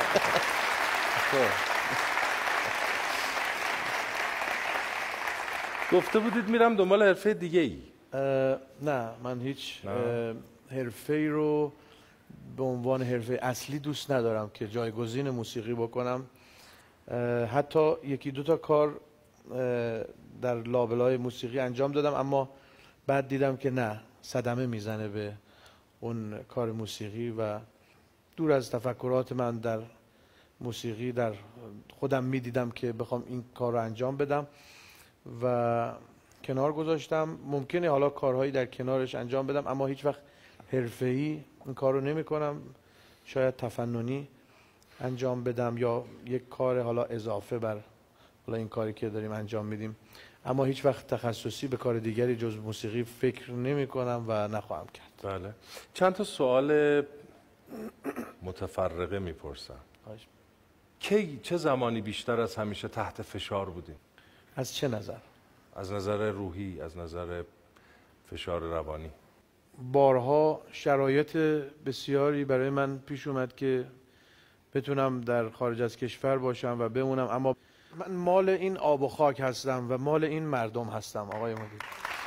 گفته بودید میرم دنبال حرفه دیگه ای. نه من هیچ حرفه ای رو به عنوان حرفه اصلی دوست ندارم که جایگزین موسیقی بکنم. حتی یکی دو تا کار در لابلای موسیقی انجام دادم اما بعد دیدم که نه، صدمه میزنه به اون کار موسیقی و دور از تفکرات من در موسیقی در خودم میدیدم که بخوام این کار رو انجام بدم و کنار گذاشتم. ممکنه حالا کارهایی در کنارش انجام بدم اما هیچ وقت حرفه‌ای این کار رو نمی کنم. شاید تفننی انجام بدم یا یک کار حالا اضافه بر حالا این کاری که داریم انجام میدیم، اما هیچ وقت تخصصی به کار دیگری جز موسیقی فکر نمی کنم و نخواهم کرد. بله. چند تا سوال متفرقه میپرسم. کی چه زمانی بیشتر از همیشه تحت فشار بودین؟ از چه نظر؟ از نظر روحی، از نظر فشار روانی. بارها شرایط بسیاری برای من پیش اومد که بتونم در خارج از کشور باشم و بمونم، اما من مال این آب و خاک هستم و مال این مردم هستم آقای مدیر.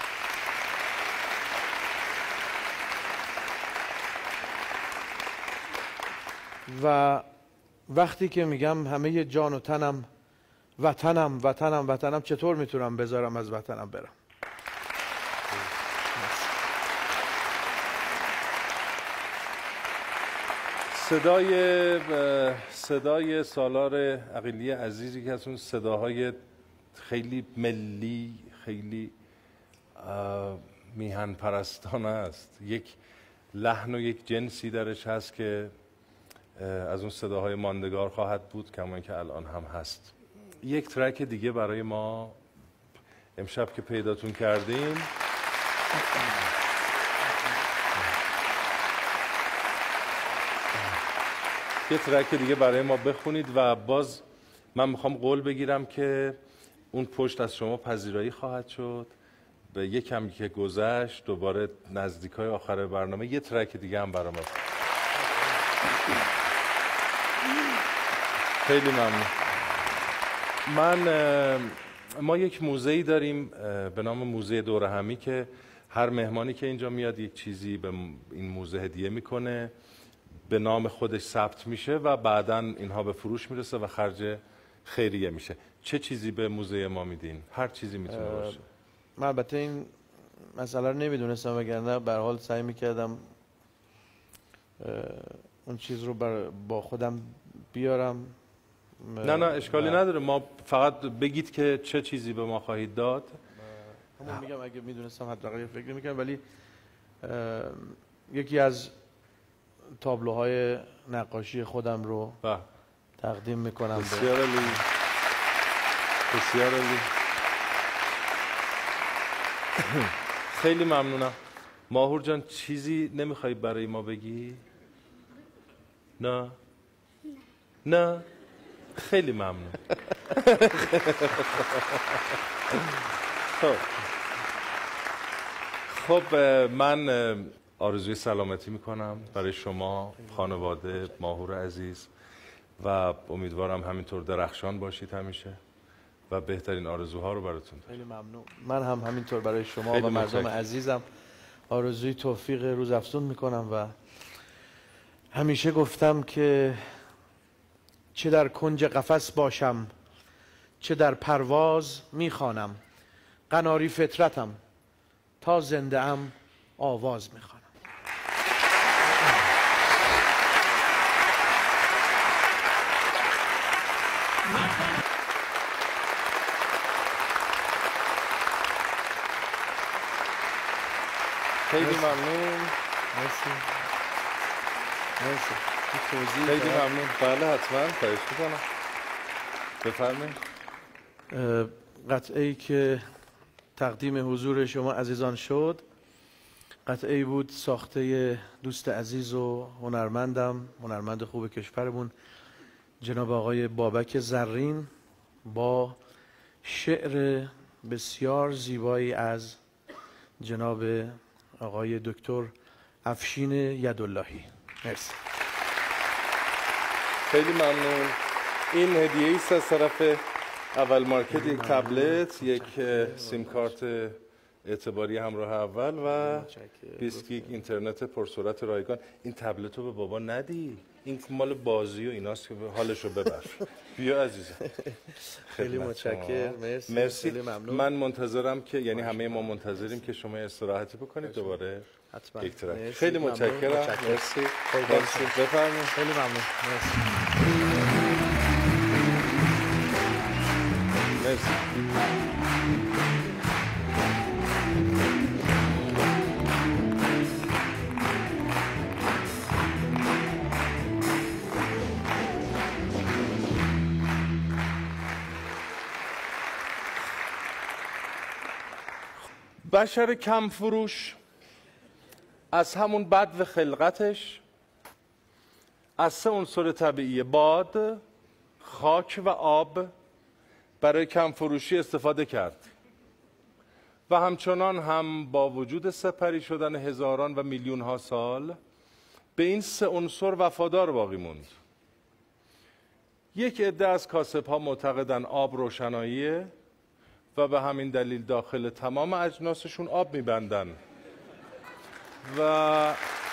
و وقتی که میگم همه جان و تنم وطنم وطنم وطنم، چطور میتونم بذارم از وطنم برم؟ صدای صدای سالار عقیلی عزیزی که از اون صداهای خیلی ملی، خیلی میهن پرستانه است. یک لحن و یک جنسی درش هست که از اون صداهای ماندگار خواهد بود، کما اینکه الان هم هست. یک ترک دیگه برای ما امشب که پیداتون کردیم، یه ترک دیگه برای ما بخونید و باز من میخوام قول بگیرم که اون پشت از شما پذیرایی خواهد شد. به یکم که گذشت دوباره نزدیکای آخر برنامه یه ترک دیگه هم برای ما. خیلی ممنون. من ما یک موزه‌ای داریم به نام موزه دور همی که هر مهمانی که اینجا میاد یک چیزی به این موزه هدیه میکنه، به نام خودش ثبت میشه و بعداً اینها به فروش میرسه و خرج خیریه میشه. چه چیزی به موزه ما میدین؟ هر چیزی میتونه باشه. من البته این مسئله رو نمیدونستم، وگرنه به هر حال سعی میکردم اون چیز رو با خودم بیارم. نه نه اشکالی نداره، ما فقط بگید که چه چیزی به ما خواهید داد. همون میگم اگه میدونستم حداقل فکر میکنم، ولی یکی از تابلوهای نقاشی خودم رو با. تقدیم میکنم. بسیار عالی، بسیار عالی. خیلی ممنونم. ماهور جان چیزی نمیخوای برای ما بگی؟ نه نه خیلی ممنون. خب خب من آرزوی سلامتی میکنم برای شما، خانواده ماهور عزیز، و امیدوارم همینطور درخشان باشید همیشه و بهترین آرزوها رو براتون دارم. خیلی ممنون. من هم همینطور برای شما و مردم عزیزم آرزوی توفیق روزافزون میکنم و همیشه گفتم که چه در کنج قفس باشم چه در پرواز میخوانم، قناری فطرتم تا زنده ام آواز میخوانم. خیلی ممنون. مرسی. مرسی. خیلی ممنون. بله حتما خواهش میکنم. بفرمایید. قطعه‌ای که تقدیم حضور شما عزیزان شد قطعه‌ای بود ساخته دوست عزیز و هنرمندم، هنرمند خوب کشورمون جناب آقای بابک زرین، با شعر بسیار زیبایی از جناب آقای دکتر افشین یداللهی. مرسی. خیلی ممنون. این هدیه ایست از طرف اول مارکت، یک تبلت، یک سیم کارت اعتباری همراه اول و بیست گیگ اینترنت پرسرعت رایگان. این تبلت رو به بابا ندی، این مال بازی و ایناست که حالش رو ببر. بیا عزیزم. خیلی متشکرم. مرسی. مرسی. من منتظرم که، یعنی همه ما منتظریم که شما استراحتی بکنید دوباره حتما. یک ترک. خیلی متشکرم. مرسی. مرسی. بفرمایید. خیلی ممنون. مرسی. مرسی. بشر کم فروش از همون بدو خلقتش از سه عنصر طبیعی باد، خاک و آب برای کم فروشی استفاده کرد و همچنان هم با وجود سپری شدن هزاران و میلیون ها سال به این سه عنصر وفادار باقی موند. یک عده از کاسب ها معتقدن آب روشناییه و به همین دلیل داخل تمام اجناسشون آب میبندن و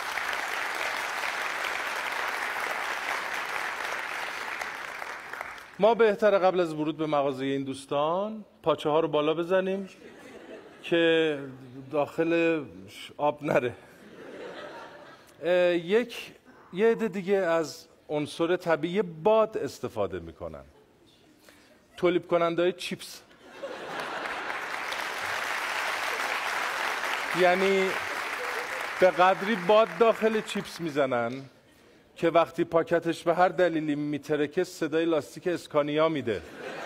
ما بهتره قبل از ورود به مغازه این دوستان پاچه ها رو بالا بزنیم که داخل آب نره. یک یه عده دیگه از عنصر طبیعی باد استفاده میکنن. تولید کننده های چیپس، یعنی به قدری باد داخل چیپس میزنن که وقتی پاکتش به هر دلیلی میترکه صدای لاستیک اسکانیا میده.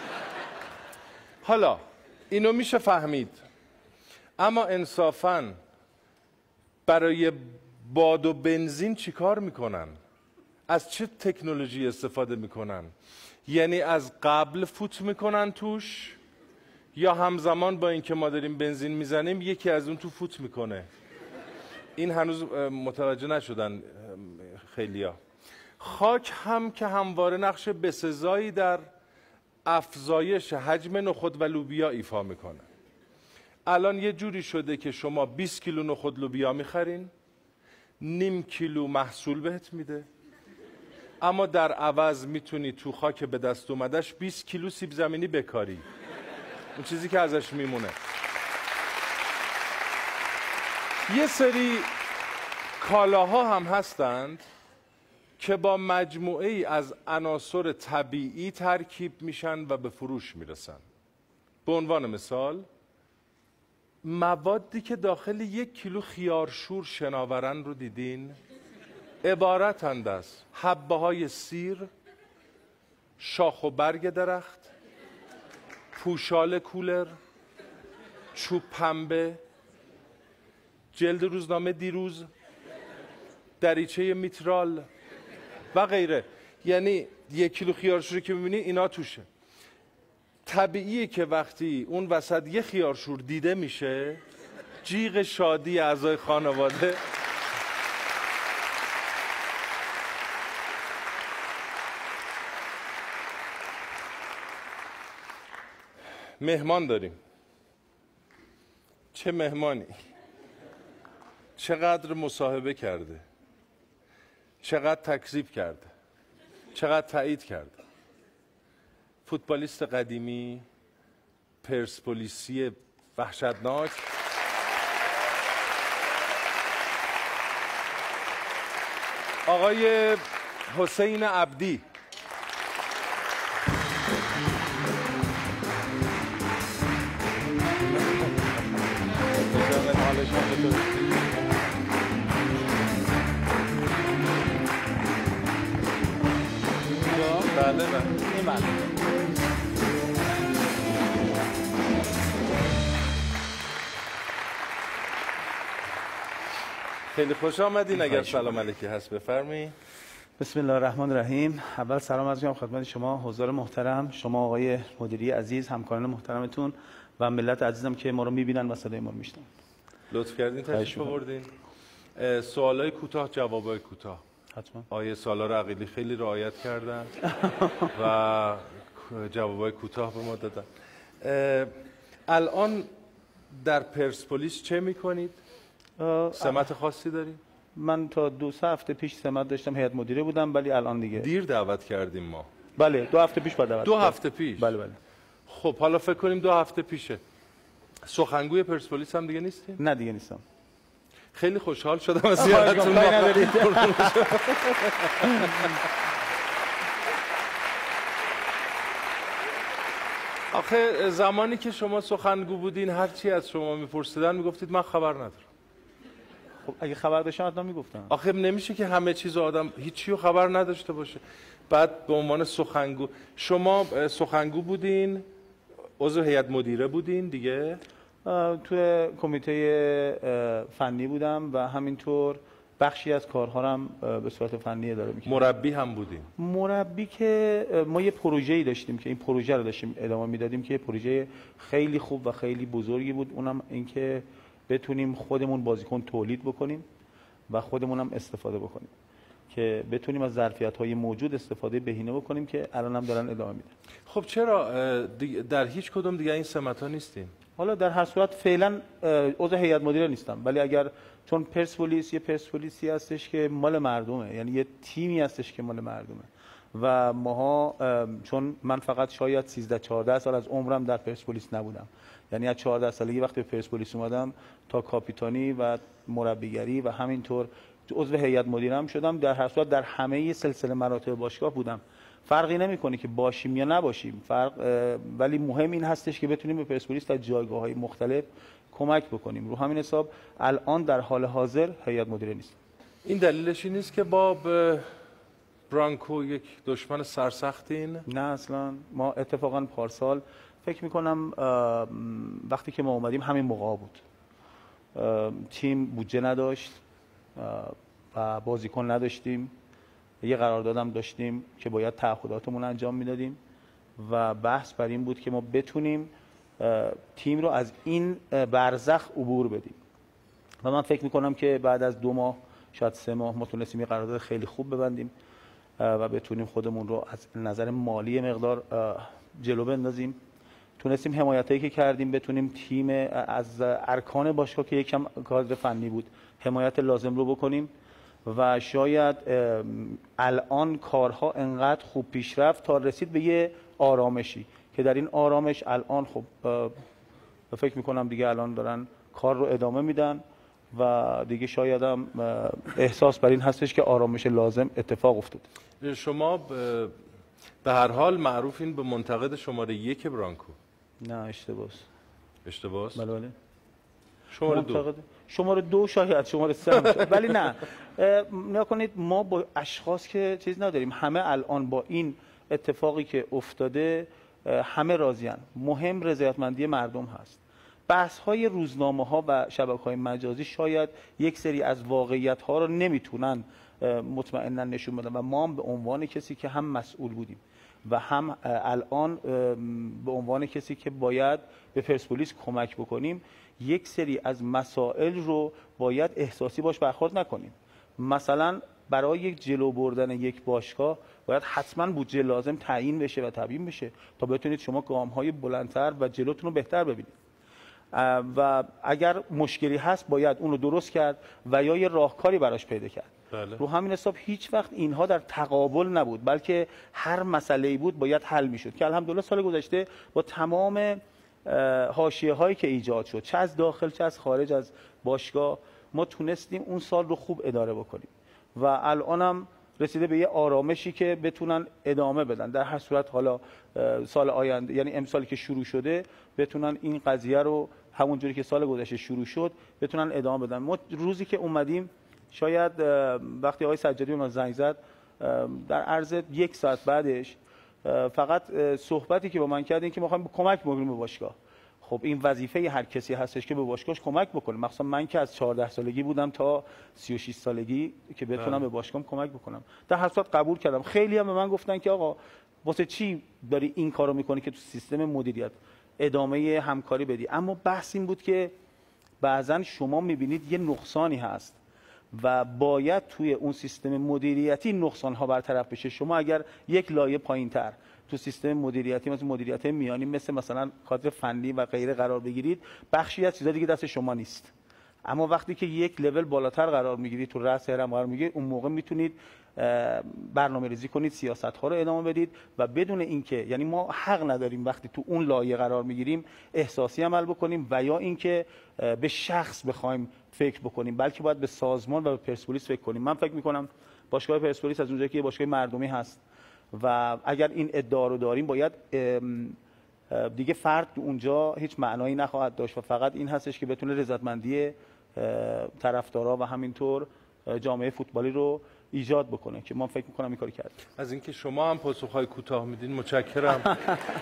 حالا اینو میشه فهمید، اما انصافاً برای باد و بنزین چی کار میکنن؟ از چه تکنولوژی استفاده میکنن؟ یعنی از قبل فوت میکنن توش یا همزمان با اینکه ما داریم بنزین میزنیم یکی از اون تو فوت میکنه؟ این هنوز متوجه نشدن خیلیا. خاک هم که همواره نقش بسزایی در افزایش حجم نخود و لوبیا ایفا میکنه. الان یه جوری شده که شما بیست کیلو نخود لوبیا میخرین، نیم کیلو محصول بهت میده، اما در عوض میتونی تو خاک به دست اومدش بیست کیلو سیب زمینی بکاری. اون چیزی که ازش میمونه. یه سری کالاها هم هستند که با مجموعه ای از عناصر طبیعی ترکیب میشن و به فروش میرسن. به عنوان مثال موادی که داخل یک کیلو خیارشور شناورن رو دیدین؟ عبارتند از حبه های سیر، شاخ و برگ درخت، پوشال کولر، چوب پنبه، جلد روزنامه دیروز، دریچه میترال و غیره. یعنی یک کیلو خیارشوری که میبینی اینا توشه. طبیعیه که وقتی اون وسط یه خیارشور دیده میشه جیغ شادی اعضای خانواده مهمان داریم. چه مهمانی؟ چقدر مصاحبه کرده، چقدر تکذیب کرده، چقدر تایید کرده. فوتبالیست قدیمی، پرسپولیسی وحشتناک، آقای حسین عبدی. بله بله. خیلی خوش آمدین. اگر سلام علیکی هست بفرمایید. بسم الله الرحمن الرحیم. اول سلام عرض می‌کنم خدمت شما حضار محترم، شما آقای مدیری عزیز، همکاران محترمتون و ملت عزیزم که ما رو می‌بینن و صدای ما رو می‌شنون. لطف کردین تشریف آوردین. سوالای کوتاه، جوابای کوتاه. حتما. آیه سالار عقیلی خیلی رعایت کردن و جوابای کوتاه به ما دادن. الان در پرسپولیس چه میکنید؟ سمت خاصی دارید؟ من تا دو سه هفته پیش سمت داشتم، هیئت مدیره بودم، ولی الان دیگه دیر دعوت کردیم ما. بله دو هفته پیش بعد دعوت. دو هفته پیش. بله بله. خب حالا فکر کنیم دو هفته پیشه. سخنگوی پرسپولیس هم دیگه نیستین؟ نه دیگه نیستم. خیلی خوشحال شدم از زیارتتون. آخه زمانی که شما سخنگو بودین هر چی از شما میپرسیدن میگفتید من خبر ندارم. خب اگه خبر داشتم حتما میگفتم. آخه نمیشه که همه چیز آدم هیچی رو خبر نداشته باشه. بعد به عنوان سخنگو، شما سخنگو بودین، عضو هیئت مدیره بودین دیگه؟ توی کمیته فنی بودم و همینطور بخشی از کارها هم به صورت فنی اداره می‌کردم. مربی هم بودیم؟ مربی که ما یه پروژه‌ای داشتیم که این پروژه رو داشتیم ادامه میدادیم که پروژه خیلی خوب و خیلی بزرگی بود. اونم اینکه بتونیم خودمون بازیکن تولید بکنیم و خودمون هم استفاده بکنیم که بتونیم از ظرفیت‌های موجود استفاده بهینه بکنیم که الان هم دارن ادامه میدن. خب چرا در هیچ کدوم دیگه این سمت‌ها نیستین؟ حالا در هر صورت فعلا عضو هیئت مدیره نیستم، ولی اگر چون پرسپولیس یه پرسپولیسی هستش که مال مردمه، یعنی یه تیمی هستش که مال مردمه و ماها چون من فقط شاید سیزده چهارده سال از عمرم در پرسپولیس نبودم، یعنی از چهارده سالگی وقتی به پرسپولیس اومدم تا کاپیتانی و مربیگری و همینطور عضو هیئت مدیره هم شدم. در هر صورت در همه سلسله مراتب باشگاه بودم. فرقی نمیکنه که باشیم یا نباشیم، فرق ولی مهم این هستش که بتونیم به پرسپولیس در جایگاه‌های مختلف کمک بکنیم. رو همین حساب الان در حال حاضر هیئت مدیره نیست. این دلیلش این نیست که با برانکو یک دشمن سرسختین؟ نه اصلا. ما اتفاقا پارسال فکر میکنم وقتی که ما اومدیم همین موقع بود، تیم بودجه نداشت و بازیکن نداشتیم، یه قراردادم داشتیم که باید تعهداتمون انجام میدادیم و بحث بر این بود که ما بتونیم تیم رو از این برزخ عبور بدیم و من فکر میکنم که بعد از دو ماه شاید سه ماه ما تونستیم یه قرارداد خیلی خوب ببندیم و بتونیم خودمون رو از نظر مالی مقدار جلو بندازیم. تونستیم حمایتایی که کردیم بتونیم تیم از ارکان باشگاه که یکم کادر فنی بود حمایت لازم رو بکنیم و شاید الان کارها انقدر خوب پیش رفت تا رسید به یه آرامشی که در این آرامش الان خب فکر میکنم دیگه الان دارن کار رو ادامه میدن و دیگه شایدم احساس بر این هستش که آرامش لازم اتفاق افتاد. شما به هر حال معروفین به منتقد شماره یک برانکو. نه اشتباهه. اشتباهه؟ بله بله. شماره دو. شماره دو شاید، شماره سه هم شاید. ولی نه نگاه کنید، ما با اشخاص که چیز نداریم، همه الان با این اتفاقی که افتاده همه راضین. مهم رضایتمندی مردم هست. بحث های روزنامه ها و شبکه های مجازی شاید یک سری از واقعیت ها رو نمیتونن مطمئنا نشون بدن و ما هم به عنوان کسی که هم مسئول بودیم و هم الان به عنوان کسی که باید به پرسپولیس کمک بکنیم، یک سری از مسائل رو باید احساسی باش برخورد نکنیم. مثلا برای یک جلو بردن یک باشگاه باید حتما بودجه لازم تعیین بشه و تبیین بشه تا بتونید شما گام‌های بلندتر و جلوتون رو بهتر ببینید. و اگر مشکلی هست باید اون رو درست کرد و یا یه راهکاری براش پیدا کرد. بله. رو همین حساب هیچ وقت اینها در تقابل نبود، بلکه هر مسئله‌ای بود باید حل میشد که الحمدلله سال گذشته با تمام حاشیه هایی که ایجاد شد، چه از داخل چه از خارج از باشگاه، ما تونستیم اون سال رو خوب اداره بکنیم و الانم رسیده به یه آرامشی که بتونن ادامه بدن. در هر صورت حالا سال آینده، یعنی امسالی که شروع شده، بتونن این قضیه رو همونجوری که سال گذشته شروع شد بتونن ادامه بدن. ما روزی که اومدیم، شاید وقتی آقای سجادی اون زنگ زد، در عرض یک ساعت بعدش فقط صحبتی که با من کردین که ما می‌خوایم کمک بکنیم به باشگاه. خب این وظیفه هر کسی هستش که به باشگاهش کمک بکنه. مثلا من که از چهارده سالگی بودم تا سی و شش سالگی که بتونم به باشگاهم کمک بکنم. در هر صورت قبول کردم. خیلی هم به من گفتن که آقا واسه چی داری این کارو میکنی که تو سیستم مدیریت ادامه همکاری بدی. اما بحث این بود که بعضن شما میبینید یه نقصانی هست و باید توی اون سیستم مدیریتی نقصان ها برطرف بشه. شما اگر یک لایه پایینتر تو سیستم مدیریتی مثل مدیریت میانی، مثل مثلا کادر فنی و غیره قرار بگیرید، بخشی از چیزا دیگه دست شما نیست. اما وقتی که یک لول بالاتر قرار میگیرید، تو رأس هرم قرار میگیرید، اون موقع میتونید برنامه ریزی کنید، سیاست ها رو ادامه بدید و بدون اینکه، یعنی ما حق نداریم وقتی تو اون لایه قرار میگیریم احساسی عمل بکنیم و یا اینکه به شخص بخوایم فکر بکنیم، بلکه باید به سازمان و به پرسپولیس فکر کنیم. من فکر میکنم باشگاه پرسپولیس از اونجایی که باشگاه مردمی هست و اگر این ادعا رو داریم، باید دیگه فرد اونجا هیچ معنایی نخواهد داشت و فقط این هستش که بتونه رضایتمندی طرفدارا و همینطور جامعه فوتبالی رو ایجاد بکنه که ما فکر می‌کنم این کارو کردیم. از اینکه شما هم پاسخ‌های کوتاه میدین متشکرم.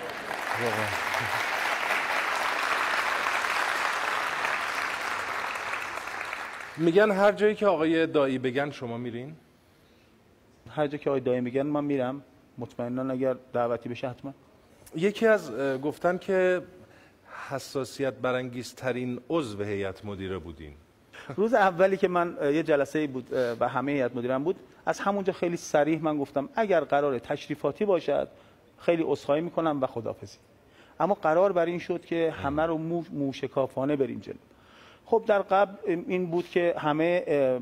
میگن هر جایی که آقای دایی بگن شما میرین؟ هر جایی که آقای دایی میگن من میرم، مطمئنا اگر دعوتی بشه حتما. یکی از گفتن که حساسیت برانگیزترین عضو هیئت مدیره بودین. روز اولی که من یه جلسه بود و همه هیئت مدیرم بود، از همونجا خیلی صریح من گفتم اگر قرار تشریفاتی باشد خیلی عذرخواهی میکنم و خداحافظی. اما قرار بر این شد که همه رو مو موشکافانه بریم جلو. خب در قبل این بود که همه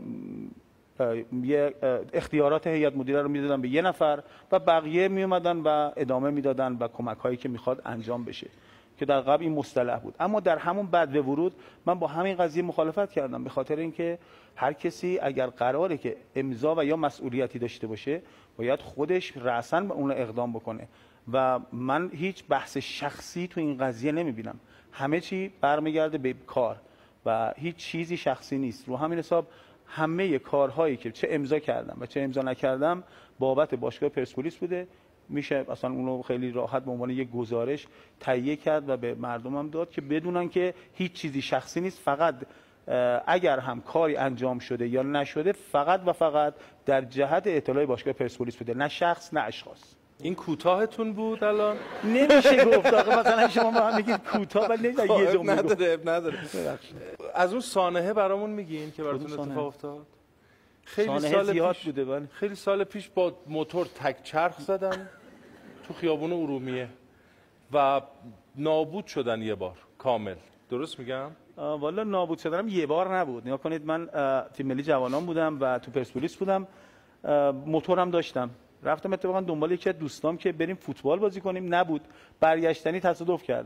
یه اختیارات هیئت مدیره رو میدادن به یه نفر و بقیه میومدن و ادامه میدادن و کمک هایی که میخواد انجام بشه، که در قبل این مصطلح بود. اما در همون بعد به ورود من با همین قضیه مخالفت کردم، به خاطر اینکه هر کسی اگر قراره که امضا و یا مسئولیتی داشته باشه باید خودش رأساً به اون اقدام بکنه و من هیچ بحث شخصی تو این قضیه نمیبینم. همه چی برمیگرده به کار و هیچ چیزی شخصی نیست. رو همین حساب همه کارهایی که چه امضا کردم و چه امضا نکردم بابت باشگاه پرسپولیس بوده. میشه اصلا اونو خیلی راحت به عنوان یک گزارش تهیه کرد و به مردمم داد که بدونن که هیچ چیزی شخصی نیست. فقط اگر هم کاری انجام شده یا نشده فقط و فقط در جهت اطلاع باشگاه پرسپولیس بوده، نه شخص نه اشخاص. این کوتاهتون بود الان؟ نمیشه گفت آقا مثلا شما با هم میگید کوتاه ولی نمیشه یه جمله نداره نداره. از اون سانحه برامون میگین که براتون اتفاق افتاد؟ خیلی سال پیش بوده بله. خیلی سال پیش با موتور تک چرخ زدن تو خیابون ارومیه و نابود شدن یه بار کامل. درست میگم؟ والا نابود شدنم یه بار نبود. نگاه کنید من تیم ملی جوانان بودم و تو پرسپولیس بودم، موتورم داشتم، رفتم اتفاقا دنبال یکی از دوستام که بریم فوتبال بازی کنیم، نبود، برگشتنی تصادف کردم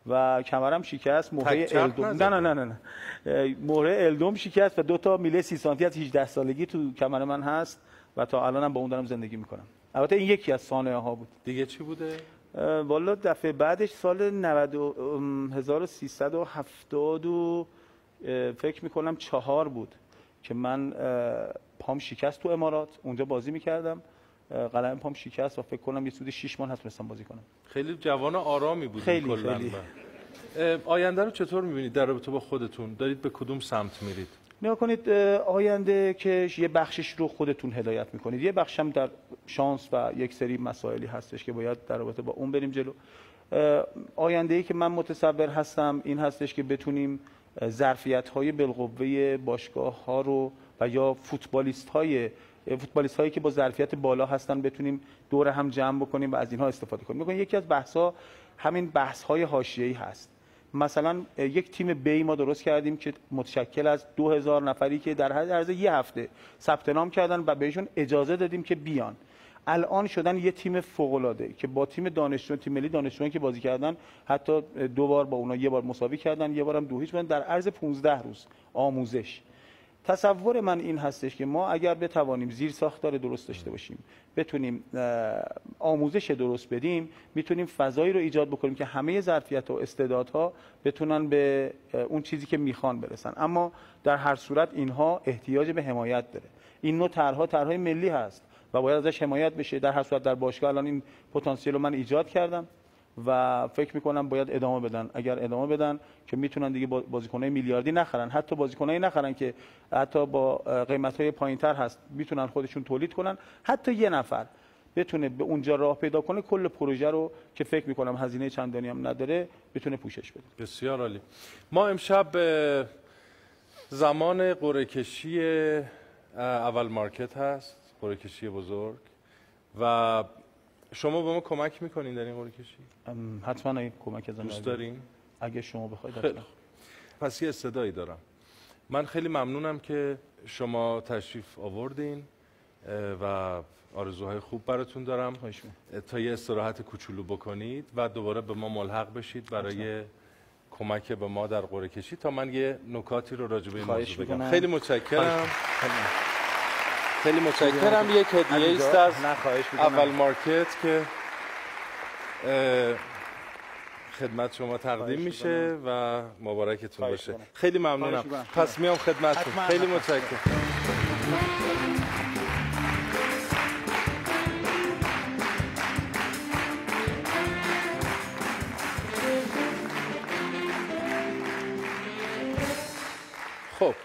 و کمرم شکست، مهره الدوم نه نه نه نه نه مهره الدوم شکست و دو تا میله سی سانتی از هجده سالگی تو کمر من هست و تا الانم با اون دارم زندگی میکنم. البته این یکی از سانحه ها بود. دیگه چی بوده؟ والا دفعه بعدش سال نود هزار و سیصد و هفتاد و فکر میکنم چهار بود که من پام شکست تو امارات، اونجا بازی میکردم، قلم پام شکست و فکر کنم یه سود شش ماه نتونستم بازی کنم. خیلی جوان آرامی بود. خیلی خیلی. آینده رو چطور میبینید در رابطه با خودتون؟ دارید به کدوم سمت میرید؟ نگاه کنید، آینده که یه بخشش رو خودتون هدایت میکنید، یه بخش هم در شانس و یک سری مسائلی هستش که باید در رابطه با اون بریم جلو. آینده‌ای که من متصور هستم این هستش که بتونیم ظرفیت‌های بالقوه باشگاه‌ها رو و یا فوتبالیست‌های فوتبالیست هایی که با ظرفیت بالا هستن بتونیم دور هم جمع بکنیم و از اینها استفاده کنیم. میگم یکی از بحث‌ها همین بحث‌های حاشیه‌ای هست. مثلا یک تیم بی ما درست کردیم که متشکل از دو هزار نفری که در عرض یه هفته ثبت نام کردن و بهشون اجازه دادیم که بیان. الان شدن یه تیم فوق‌العاده که با تیم دانشجو تیم ملی دانشجویان که بازی کردن حتی دو بار با اونا یه بار مساوی کردن، یه بارم دو هیچ بودن در عرض پانزده روز آموزش. تصور من این هستش که ما اگر بتوانیم زیر ساختار درست داشته باشیم، بتونیم آموزش درست بدیم، میتونیم فضایی رو ایجاد بکنیم که همه ظرفیت و استعدادها بتونن به اون چیزی که میخوان برسن. اما در هر صورت اینها احتیاج به حمایت داره. این نوع طرح‌ها طرح‌های ملی هست و باید ازش حمایت بشه. در هر صورت در باشگاه الان این پتانسیل رو من ایجاد کردم و فکر میکنم باید ادامه بدن. اگر ادامه بدن که میتونن دیگه بازیکنای میلیاردی نخرن، حتی بازیکنایی نخرن که حتی با قیمت‌های پایینتر هست میتونن خودشون تولید کنن، حتی یه نفر بتونه به اونجا راه پیدا کنه کل پروژه رو که فکر میکنم هزینه چندانی هم نداره بتونه پوشش بده. بسیار عالی. ما امشب زمان قرعه کشی اول مارکت هست، قرعه کشی بزرگ، و شما به ما کمک میکنین در این قرعه کشی؟ حتما این کمک ازم دوست دارین؟ اگه شما بخواید. پس یه صدایی دارم. من خیلی ممنونم که شما تشریف آوردین و آرزوهای خوب براتون دارم تا یه استراحت کوچولو بکنید و دوباره به ما ملحق بشید برای حتما. کمک به ما در قرعه کشی تا من یه نکاتی رو راجع به این موضوع بگم. خیلی متشکرم. خیلی متشکرم. یک هدیه است از اول مارکت که خدمت شما تقدیم میشه و مبارکتون باشه. خیلی ممنونم. پس میام خدمتتون. خیلی متشکرم. خب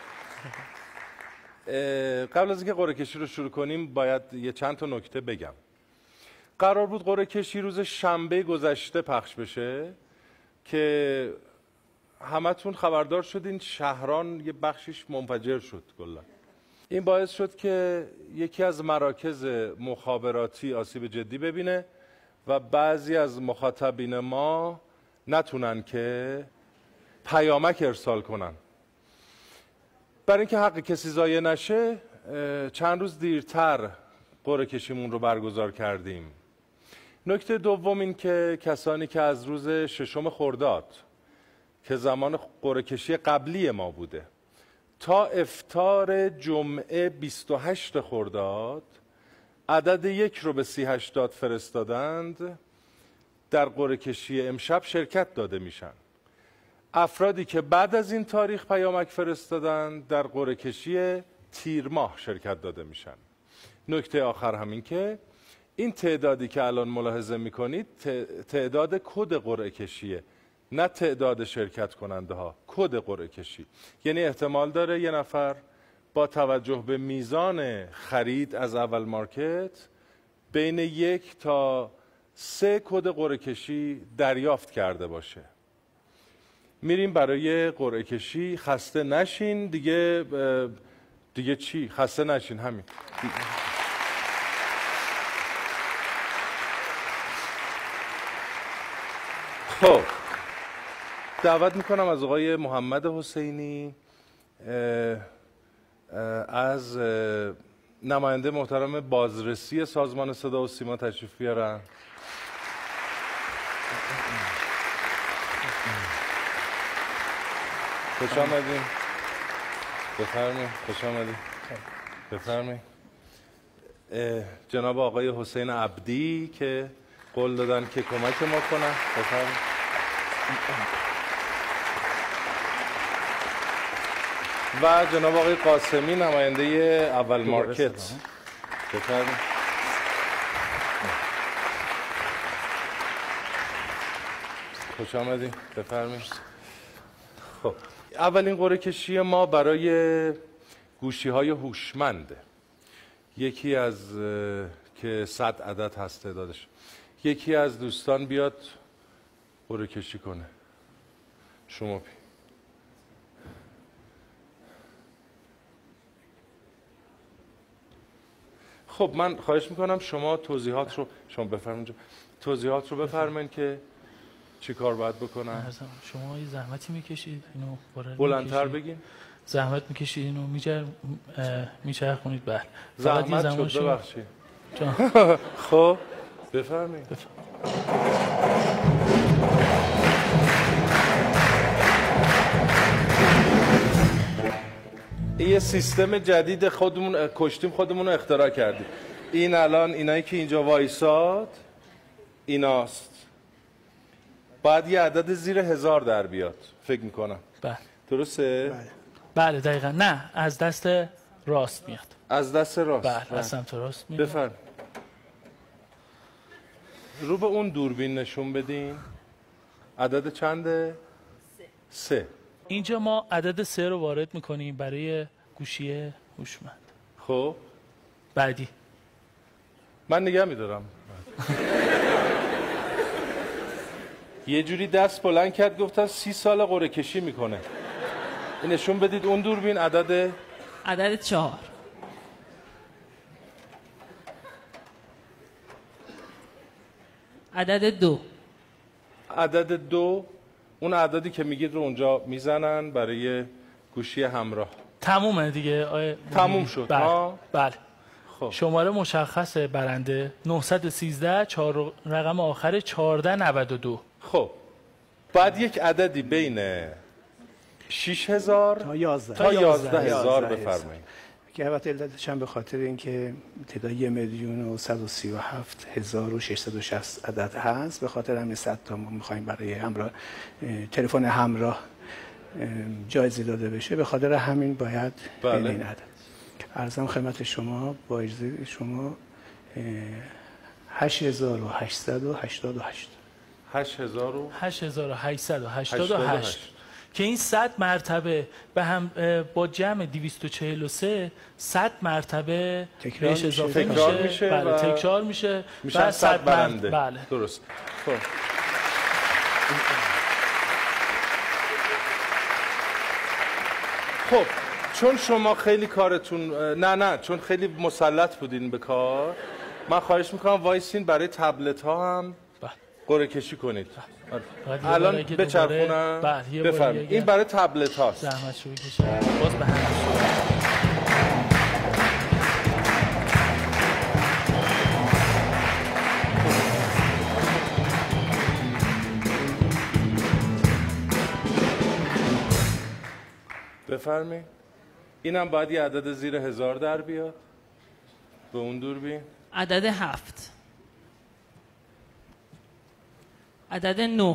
قبل از اینکه قرعه کشی رو شروع کنیم باید یه چند تا نکته بگم. قرار بود قرعه کشی روز شنبه گذشته پخش بشه که همتون خبردار شدین شهران یه بخشش منفجر شد کلا. این باعث شد که یکی از مراکز مخابراتی آسیب جدی ببینه و بعضی از مخاطبین ما نتونن که پیامک ارسال کنن. برای اینکه حق کسی ضایع نشه چند روز دیرتر قرعه کشیمون رو برگزار کردیم. نکته دوم این که کسانی که از روز ششم خرداد که زمان قرعه کشی قبلی ما بوده تا افطار جمعه بیست و هشت خرداد عدد یک رو به سی هشتاد فرستادند در قرعه کشی امشب شرکت داده میشن. افرادی که بعد از این تاریخ پیامک فرستادن در قرعه کشی تیر ماه شرکت داده میشن. نکته آخر همین که این تعدادی که الان ملاحظه میکنید تعداد کد قرعه کشیه، نه تعداد شرکت کننده ها. کد قرعه کشی یعنی احتمال داره یه نفر با توجه به میزان خرید از اول مارکت بین یک تا سه کد قرعه کشی دریافت کرده باشه. میریم برای قرعه کشی. خسته نشین دیگه. دیگه چی؟ خسته نشین. همین. خب دعوت میکنم از آقای محمد حسینی از نماینده محترم بازرسی سازمان صدا و سیما تشریف بیارن. خوش آمدین. بفرمایید. خوش آمدین. بفرمایید. جناب آقای حسین عبدی که قول دادن که کمک ما کنن. بفرمایید. و جناب آقای قاسمی نماینده اول مارکت. بفرمایید. خوش آمدین. بفرمایید. خب اولین قرعه کشی ما برای گوشی های هوشمنده. یکی از که صد عدد هست تعدادش. یکی از دوستان بیاد قرعه کشی کنه. شما بی. خب من خواهش میکنم شما توضیحات رو شما بفرمایید. توضیحات رو بفرمایید که چی کار باید بکنم. شما یه زحمتی میکشید اینو بلندتر بگین. زحمت میکشید اینو میجر میچرخونید. بله زحمت شد ببخشید. خب بفرمایید. یه سیستم جدید خودمون کشتیم خودمون رو اختراع کردیم. این الان اینایی که اینجا وایساد ایناست. باید یه عدد زیر هزار در بیاد فکر میکنم. بله درسته؟ بله بله دقیقا. نه از دست راست میاد. از دست راست. بله, بله. از سمت راست میاد. بفرم. رو به اون دوربین نشون بدین. عدد چنده؟ سه. سه. اینجا ما عدد سه رو وارد میکنیم برای گوشی هوشمند. خب بعدی من نگه میدارم. یه جوری دست بلند کرد گفتن سی سال قرعه کشی میکنه. این نشون بدید اون دوربین عدد عدد چهار. عدد دو. عدد دو اون عددی که میگید رو اونجا میزنن برای گوشی همراه. تمومه دیگه آیه تموم شد. بله. ها؟ بله. خب. شماره مشخص برنده نهصد و سیزده چهار رقم آخر چهارده نود و دو. خب بعد یک عددی بین شش هزار تا یازده تا یازده هزار بفرمایید. که البته علتش هم به خاطر اینکه تعداد یک میلیون و صد و سی و هفت هزار و ششصد و شصت عدد هست، به خاطر همین صد تا ما می‌خوایم برای همراه تلفن همراه جایزه داده بشه، به خاطر همین باید بله. بین این عدد. عرضم خدمت شما با اجازه شما هشت هزار و هشتصد و هشتاد و هشت. هشت هزار و هشتصد و هشتاد و هشت که این صد مرتبه به هم با جمع دویست و چهل و سه صد مرتبه بهش اضافه تکرار میشه, میشه بله و تکرار میشه میشه صد برنده. بله درست. خب خب چون شما خیلی کارتون نه نه چون خیلی مسلط بودین به کار، من خواهش میکنم وایسین برای تبلت ها هم قرعه کشی کنید. الان بچرخونم. بفرمایید. این برای تبلت هاست. زحمت شو بکشم. باز به هم بفرمایید. اینم باید یه عدد زیر هزار در بیاد. به اون دوربین. عدد هفت. عدد نه.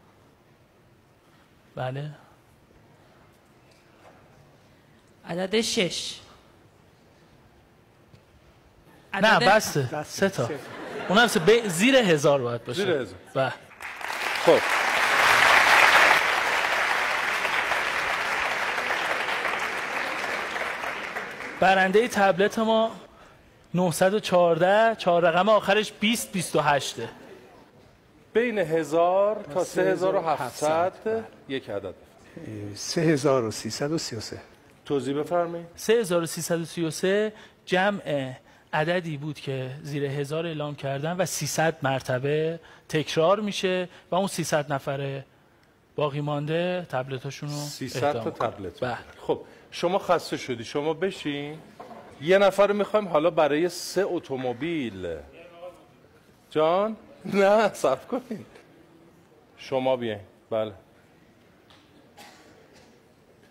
بله. عدد شش. نه بسته. سه تا. اونم سه ب... زیر هزار باید باشه. زیر هزار. بله. خب. برنده تبلت ما نهصد و چهارده چهار رقم آخرش بیست بیست و هشت. بین هزار تا سه هزار و هفتصد یک عدد. سه هزار و سیصد و سی و سه. توضیح بفرمایید. سه هزار و سیصد و سی و سه جمع عددی بود که زیر هزار اعلام کردن و سیصد مرتبه تکرار میشه و اون سیصد نفره باقی مانده تبلتاشون رو سیصد تا تبلت. بله. خب شما خسته شدی، شما بشین. یه نفر رو میخوایم حالا برای سه اتومبیل. جان نه صبر کنید. شما بیاین. بله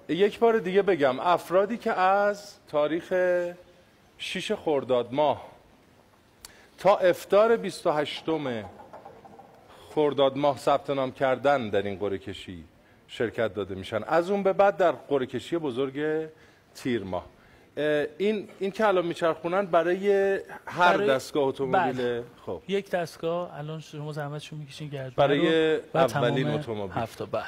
یک بار دیگه بگم افرادی که از تاریخ شش خرداد ماه تا افطار بیست و هشتم خرداد ماه ثبت نام کردن در این قرعه کشی شرکت داده میشن. از اون به بعد در قرعه کشی بزرگ تیر ماه این این که الان میچرخونن برای هر برای دستگاه اتومبیل. بله. خب یک دستگاه الان شما زحمتشو میکشین گردن برای اولین اتومبیل هفت. بله.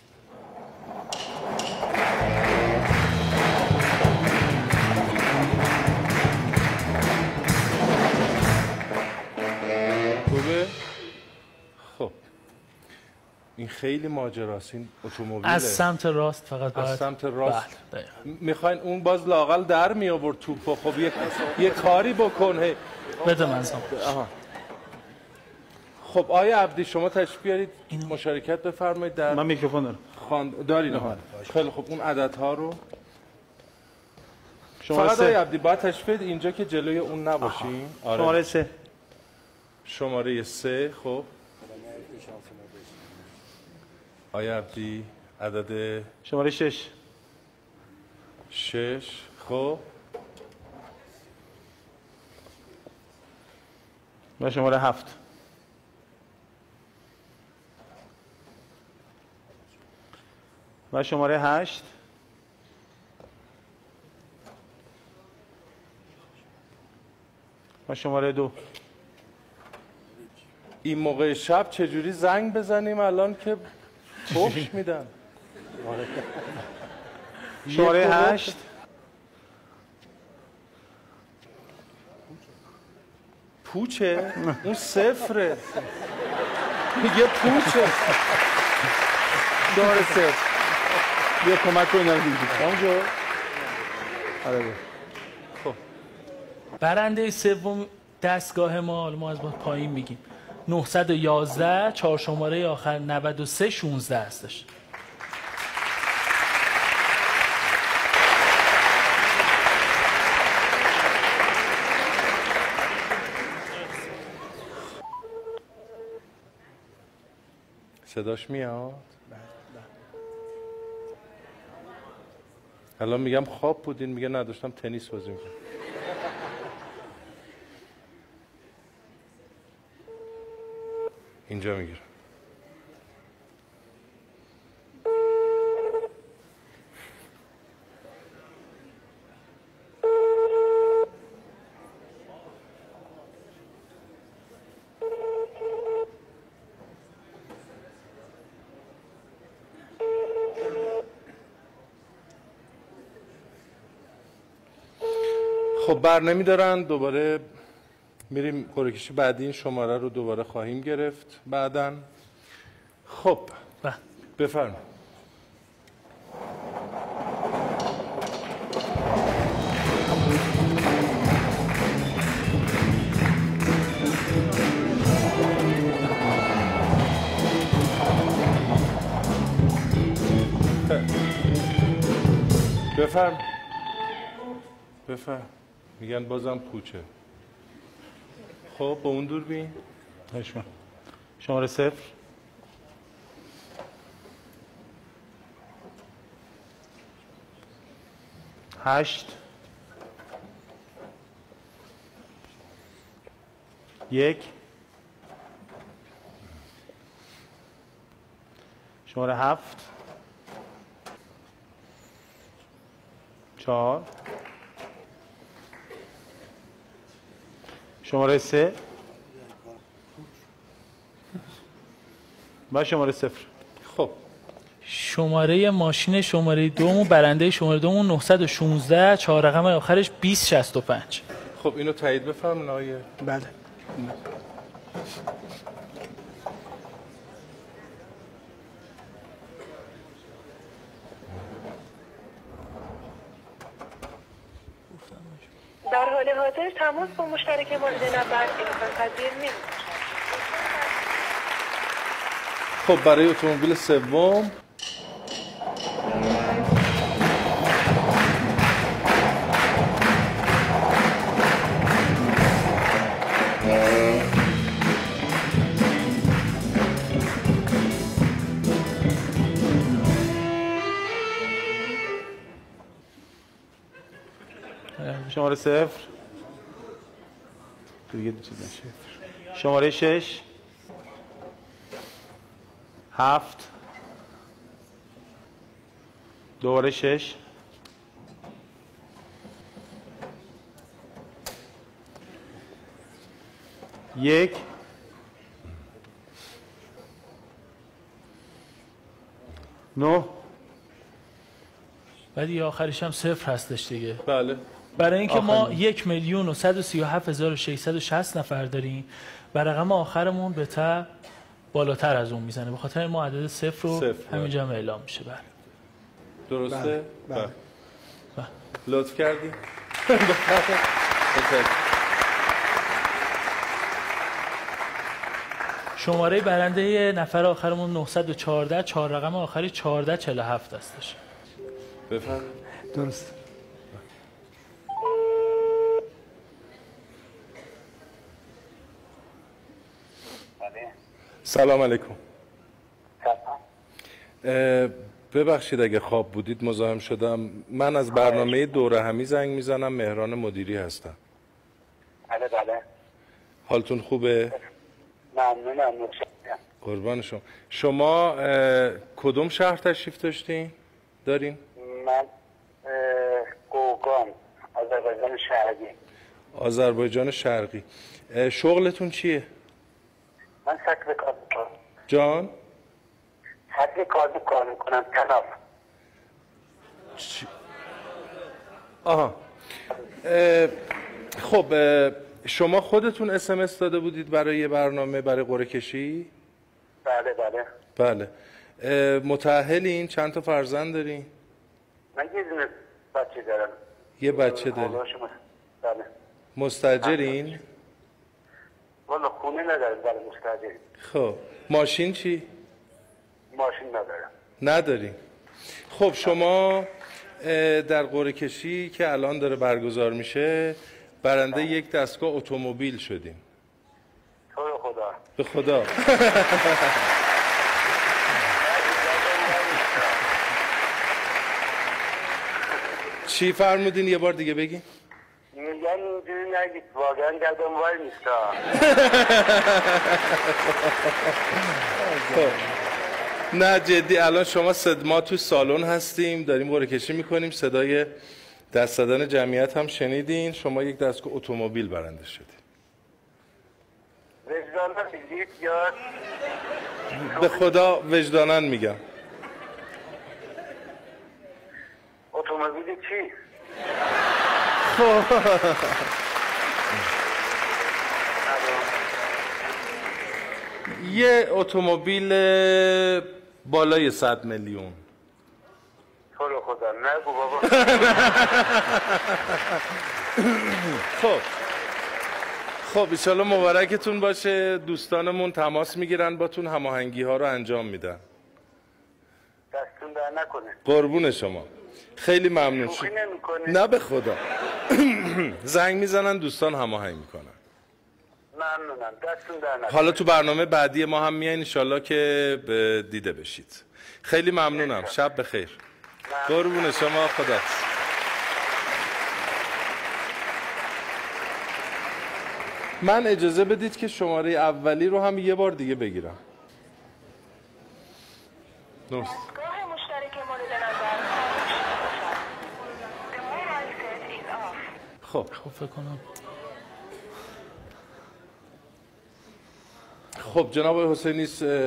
خوبه؟ خب این خیلی ماجراست. این اتومبیل از سمت راست فقط باید از سمت راست. بله. میخواین اون باز لاقل در می آورد توپو. خب یک یه کاری بکن. هی بده من زمان. خب آقای عبدی شما تشریف بیارید مشارکت بفرمایید در من میکروفون دارم. خان دارین ها. خیلی خب اون عددها رو فقط آقای عبدی باید تشریف بیارید اینجا که جلوی اون نباشین. آره. شماره سه. شماره سه. خب آقای عبدی عدد شماره شش. شش. خب و شماره هفت. و شماره هشت. و شماره دو. این موقع شب چجوری زنگ بزنیم الان که بخش میدن؟ شماره هشت. پوچه؟ اون صفره. میگه پوچه. شماره صفر. بیا کمک کنید اونجا. آره. خب برنده سوم دستگاه ما ما از بالا پایین میگیم نهصد و یازده چهار شماره آخر نود و سه شانزده هستش. صداش میاد؟ الان میگم خواب بودین میگه نداشتم تنیس بازی میکنم. اینجا میگیرم. خب بر نمیدارن. دوباره میریم قرعه کشی بعدی. این شماره رو دوباره خواهیم گرفت بعداً. خب بفرمایید. بفرم بفرم میگن بازم پوچه. خب با اون دوربین شماره صفر. هشت. یک. شماره هفت. چهار. شماره سه و شماره صفر. خب شماره ماشین شماره دوم برنده شماره دوم نهصد و شانزده چهار رقم آخرش بیست شصت و پنج. خب اینو تایید بفرمایید آقای. بله. در حال حاضر تماس با مشترک مورد نظر امکان پذیر نیست. خب برای اتومبیل سوم شماره صفر دیگه دو چیز نشه. شماره شش هفت دوباره شش یک نه بعد یه آخرش هم صفر هستش دیگه. بله. برای اینکه آخرین. ما یک میلیون و صد و سی و هفت هزار و ششصد و شصت نفر داریم و رقم آخرمون به تا بالاتر از اون میزنه، به خاطر ما عدد صفر رو صفر همینجا هم اعلام میشه. بله درسته؟ بله. بله. بله. لطف کردی؟ شماره برنده نفر آخرمون نهصد و چهارده، چهار رقم آخری چهارده چهل و هفت هستش. بفرمایید. درست. سلام علیکم. ببخشید اگه خواب بودید مزاحم شدم. من از برنامه دوره همی زنگ میزنم، مهران مدیری هستم. بله بله. حالتون خوبه؟ ممنونم. متشکرم. قربان شما. شما کدوم شهر تشریف داشتین؟ دارین؟ من گوگان، آذربایجان شرقی. آذربایجان شرقی. شغلتون چیه؟ من سطح کار میکنم. جان؟ سطح کار کار میکنم. تناف. چی؟ آها. خب شما خودتون اس ام اس داده بودید برای یه برنامه برای قرعه کشی؟ بله بله. بله. متأهلین؟ چند تا فرزند دارین؟ من یه دونه بچه دارم. یه بچه دارین؟ بله. مستاجرین؟ والا خونه ندارم. بله مستاجرین. خب ماشین چی؟ ماشین ندارم. ندارین. خب شما در قرعه کشی که الان داره برگزار میشه برنده یک دستگاه اتومبیل شدیم. تو رو خدا. به خدا. چی فرمودین یه بار دیگه بگین؟ میگن اینجوری نگید، واقعا گردم وای نیستا. نه جدی الان شما صد ما تو سالن هستیم داریم قرعه کشی میکنیم، صدای دست زدن جمعیت هم شنیدین، شما یک دستگاه اتومبیل برنده شدید. وجدانان میگید یا؟ به خدا وجدانن میگم. اتومبیل چی؟ یه اتومبیل بالای صد میلیون. تو رو خدا نگو بابا. خب خب ایشالا مبارکتون باشه. دوستانمون تماس میگیرن باتون، هماهنگی ها رو انجام میدن. دستون در نکنه. قربون شما. خیلی ممنون. شوخی نمی‌کنی؟ نه به خدا. زنگ میزنن دوستان هماهنگ میکنن. ممنونم. دستون در نکنه. حالا تو برنامه بعدی ما هم میاین انشالله که دیده بشید. خیلی ممنونم. شب بخیر. قربون شما. خدا. من اجازه بدید که شماره اولی رو هم یه بار دیگه بگیرم. درست. دستگاه مشترک مورد نظر خاموش باشد. The mobile set is off. خب خب فکر کنم خب جناب حسینی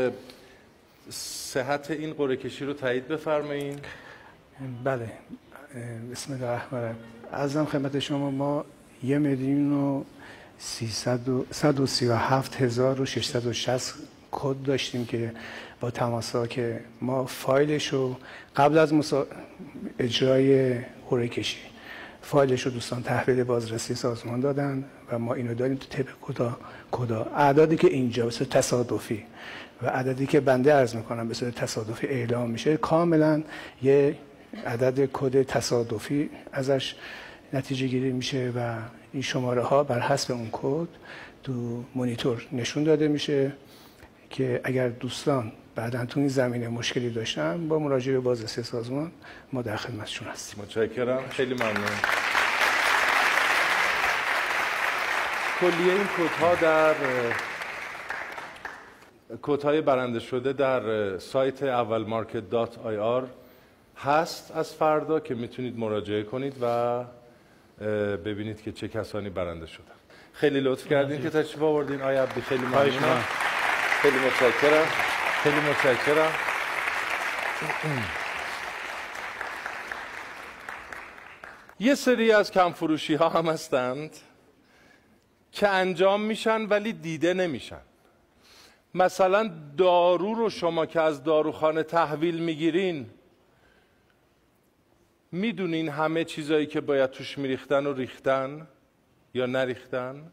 صحت این قرعه کشی رو تایید بفرمایید. بله. بسم الله الرحمن الرحیم. عرضم خدمت شما ما یه میلیون و صد و سی و هفت هزار و ششصد و شصت کد داشتیم که با تماسا که ما فایلش رو قبل از مسا... اجرای قرعه کشی فایلش رو دوستان تحویل بازرسی سازمان دادن و ما اینو داریم تو تپ کدا کدا اعدادی که اینجا به صورت تصادفی و عددی که بنده عرض میکنم به صورت تصادفی اعلام میشه کاملا یه عدد کد تصادفی ازش نتیجه گیری میشه و این شماره ها بر حسب اون کد تو مانیتور نشون داده میشه که اگر دوستان بعداً تو این زمینه مشکلی داشتن با مراجعه به بازرسی سازمان ما در خدمتشون هستیم. متشکرم. خیلی ممنون. کلیه این کدها در کدهای برنده شده در سایت اول مارکت دات آی آر هست از فردا که میتونید مراجعه کنید و ببینید که چه کسانی برنده شدن. خیلی لطف کردین که تشریف آوردین آقای عبدی، خیلی ممنونم. خیلی متشکرم. خیلی متشکرم. یه سری از کم فروشی ها هم هستند که انجام میشن ولی دیده نمیشن. مثلا دارو رو شما که از داروخانه تحویل میگیرین، میدونین همه چیزایی که باید توش میریختن و ریختن یا نریختن؟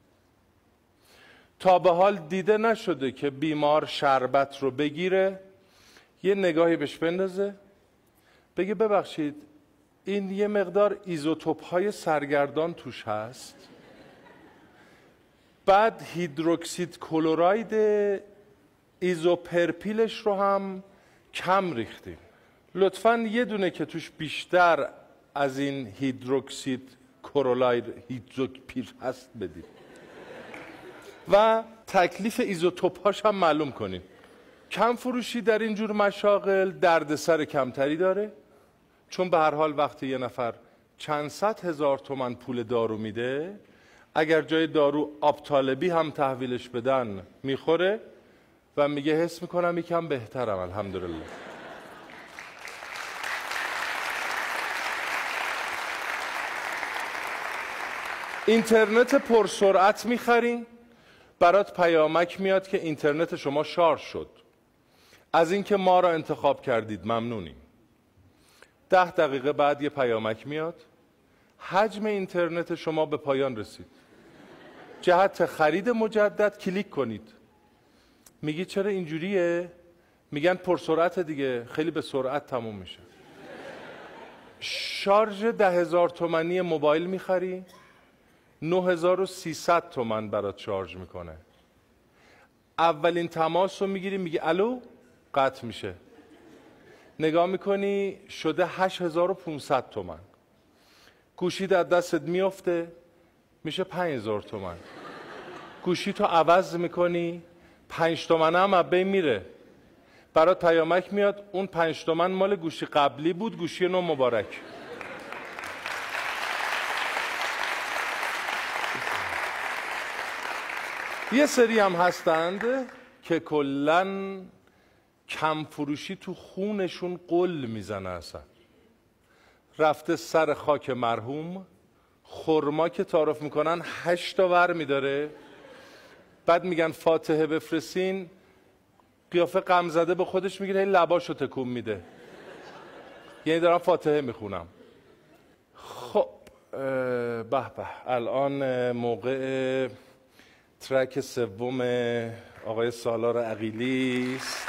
تا به حال دیده نشده که بیمار شربت رو بگیره، یه نگاهی بهش بندازه، بگه ببخشید این یه مقدار ایزوتوپ های سرگردان توش هست، بعد هیدروکسید کلراید ایزوپرپیلش رو هم کم ریختیم، لطفاً یه دونه که توش بیشتر از این هیدروکسید کلراید هیدروکپیر هست بدید و تکلیف ایزوتوپ هاش هم معلوم کنید. کم فروشی در اینجور مشاغل دردسر کمتری داره، چون به هر حال وقتی یه نفر چند صد هزار تومن پول دارو میده، اگر جای دارو آبطالبی هم تحویلش بدن میخوره و میگه حس میکنم یکم بهترم الحمدلله. اینترنت پرسرعت میخرین، برات پیامک میاد که اینترنت شما شارژ شد. از اینکه ما را انتخاب کردید ممنونیم. ده دقیقه بعد یه پیامک میاد، حجم اینترنت شما به پایان رسید، جهت خرید مجدد کلیک کنید. میگی چرا اینجوریه؟ میگن پرسرعت دیگه، خیلی به سرعت تموم میشه. شارژ ده هزار تومنی موبایل میخری، نه هزار و سیصد تومن برات شارژ میکنه. اولین تماس رو میگیری، میگی الو، قطع میشه. نگاه میکنی شده هشت هزار و پانصد تومن. گوشی در دستت میفته، میشه پنج هزار تومن. گوشی تو عوض میکنی، پنج تومن هم از بین میره. برات پیامک میاد اون پنج تومن مال گوشی قبلی بود، گوشی نو مبارک. یه سری هم هستند که کلن کم فروشی تو خونشون قل میزنه. اصلا رفته سر خاک مرحوم، خرما که تعارف میکنن هشت تا ور میداره، بعد میگن فاتحه بفرستین، قیافه غم زده به خودش میگیره، هی لباشو تکون میده، یعنی دارم فاتحه میخونم. خب به به، الان موقع ترک سوم آقای سالار عقیلی است.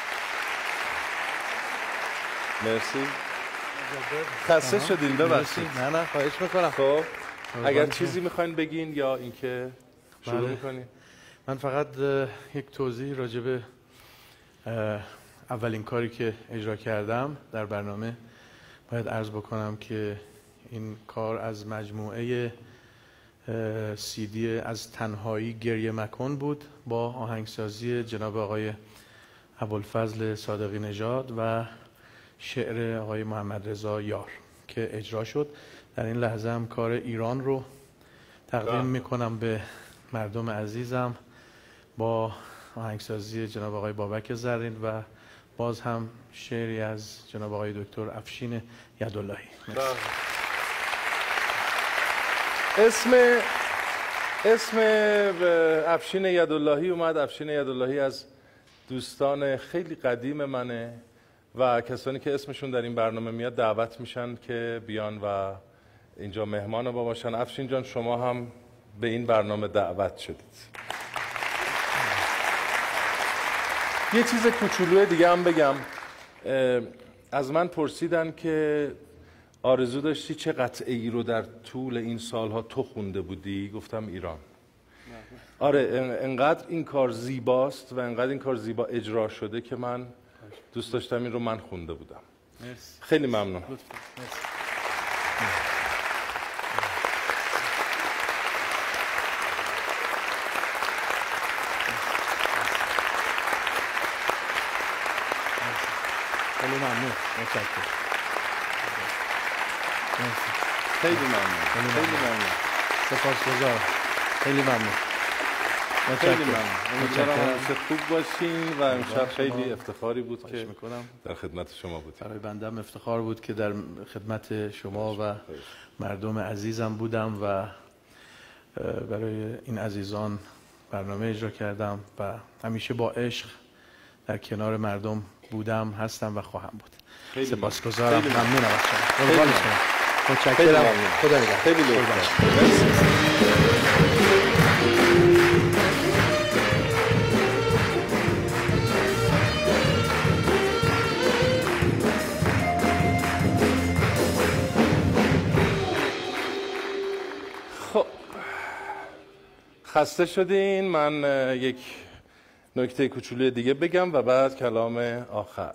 مرسی. خسته شدین ببخشید. نه نه خواهش میکنم. خب اگر چیزی میخواین بگین یا اینکه شروع بله. میکنین؟ من فقط یک توضیح راجع به اولین کاری که اجرا کردم در برنامه باید عرض بکنم که این کار از مجموعه سی دی از تنهایی گریه مکن بود با آهنگسازی جناب آقای ابوالفضل صادقی نژاد و شعر آقای محمد رضا یار که اجرا شد. در این لحظه هم کار ایران رو تقدیم میکنم به مردم عزیزم با آهنگسازی جناب آقای بابک زرین و باز هم شعری از جناب آقای دکتر افشین یداللهی. اسم اسم افشین یداللهی اومد. افشین یداللهی از دوستان خیلی قدیم منه و کسانی که اسمشون در این برنامه میاد دعوت میشن که بیان و اینجا مهمان ما باشن. افشین جان شما هم به این برنامه دعوت شدید. یه چیز کوچولوی دیگه هم بگم. از من پرسیدن که آرزو داشتی چه قطعه ای رو در طول این سالها تو خونده بودی؟ گفتم ایران. آره، انقدر این کار زیباست و انقدر این کار زیبا اجرا شده که من دوست داشتم این رو من خونده بودم. مرسی. خیلی ممنون. خیلی ممنون. متشکرم. خیلی ممنون. خیلی ممنون. سپاسگزارم. خیلی ممنون. خیلی ممنون. امیدوارم همیشه خوب باشین و امشب خیلی افتخاری بود که در خدمت شما بودیم. برای بنده افتخار بود که در خدمت شما و مردم عزیزم بودم و برای این عزیزان برنامه اجرا کردم و همیشه با عشق در کنار مردم بودم، هستم و خواهم بود. سپاسگزارم. ممنونم از شما. قربان شما. متشکرم. خدا نگهدار. خیلی لطفاً. خسته شدین؟ من یک نکته کوچولوی دیگه بگم و بعد کلام آخر.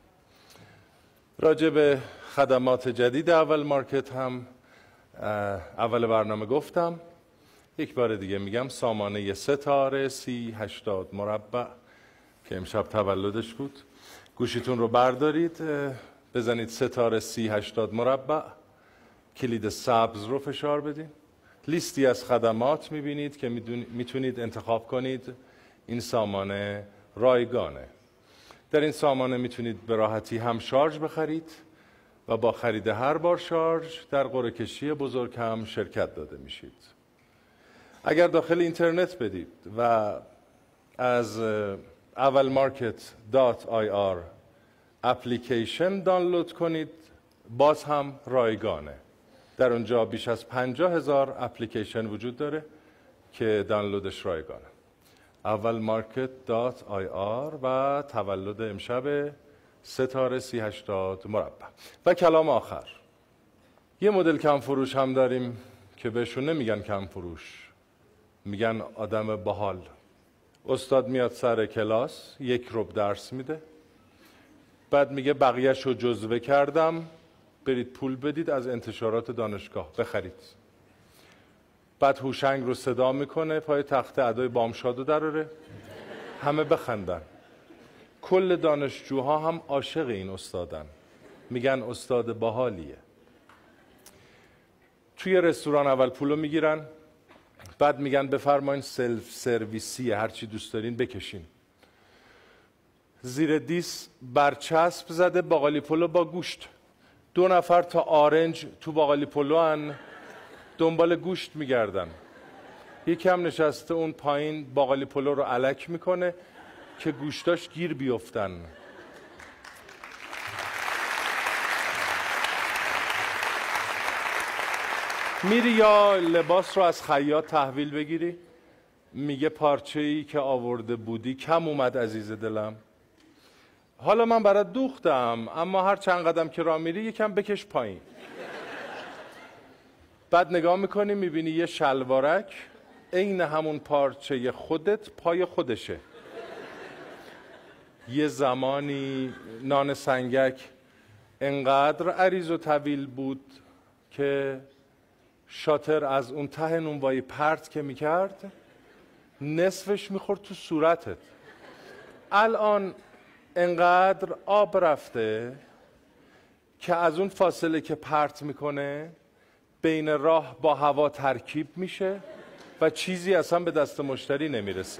راجع به خدمات جدید اول مارکت هم اول برنامه گفتم، یک بار دیگه میگم. سامانه ستاره سی هشتاد مربع که امشب تولدش بود، گوشیتون رو بردارید، بزنید ستاره سی هشتاد مربع، کلید سبز رو فشار بدین. لیستی از خدمات میبینید که میتونید انتخاب کنید. این سامانه رایگانه. در این سامانه میتونید به راحتی هم شارژ بخرید و با خرید هر بار شارژ در قرعه کشی بزرگ هم شرکت داده میشید. اگر داخل اینترنت بدید و از اول مارکت دات آی آر اپلیکیشن دانلود کنید، باز هم رایگانه. در اونجا بیش از پنجاه هزار اپلیکیشن وجود داره که دانلودش رایگانه. اول مارکت دات آی آر و تولد امشب ستاره سی هشتاد مربع. و کلام آخر، یه مدل کم فروش هم داریم که بهشون نمیگن کم فروش، میگن آدم باحال. استاد میاد سر کلاس، یک ربع درس میده، بعد میگه بقیه‌ش رو جزوه کردم، برید پول بدید از انتشارات دانشگاه بخرید. بعد هوشنگ رو صدا میکنه پای تخت ادای بامشادو دراره، همه بخندن. کل دانشجوها هم عاشق این استادن، میگن استاد باحالیه. توی رستوران اول پولو میگیرن، بعد میگن بفرمایین سلف سرویسیه، هرچی دوست دارین بکشین. زیر دیس برچسب زده باقالی پلو با گوشت. دو نفر تا آرنج تو باقالی پلو هن، دنبال گوشت میگردن. یکی هم نشسته اون پایین باقالی پلو رو الک میکنه که گوشتاش گیر بیفتن. میری یا لباس رو از خیاط تحویل بگیری، میگه پارچه‌ای که آورده بودی کم اومد عزیز دلم، حالا من برات دوختم اما هر چند قدم که راه میری یکم بکش پایین. بعد نگاه میکنی میبینی یه شلوارک عین همون پارچه خودت پای خودشه. یه زمانی نان سنگک انقدر عریض و طویل بود که شاتر از اون ته نونوایی پرت که میکرد نصفش میخورد تو صورتت. الان انقدر آب رفته که از اون فاصله که پرت میکنه بین راه با هوا ترکیب میشه و چیزی اصلا به دست مشتری نمیرسه.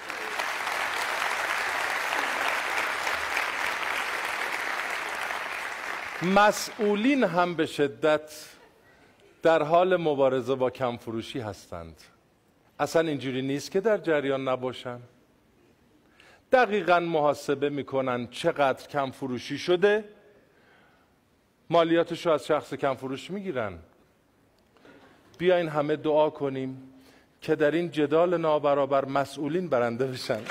مسئولین هم به شدت در حال مبارزه با کم فروشی هستند. اصلا اینجوری نیست که در جریان نباشن. دقیقاً محاسبه میکنن چقدر کم فروشی شده، مالیاتش رو از شخص کم فروش میگیرن. بیاین همه دعا کنیم که در این جدال نابرابر مسئولین برنده بشن.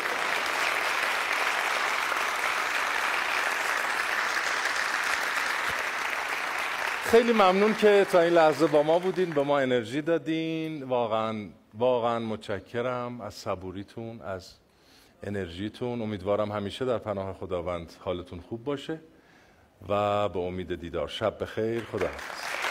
خیلی ممنون که تا این لحظه با ما بودین، به ما انرژی دادین. واقعا واقعا متشکرم از صبوریتون، از انرژیتون. امیدوارم همیشه در پناه خداوند حالتون خوب باشه و به امید دیدار. شب بخیر. خدا حافظ.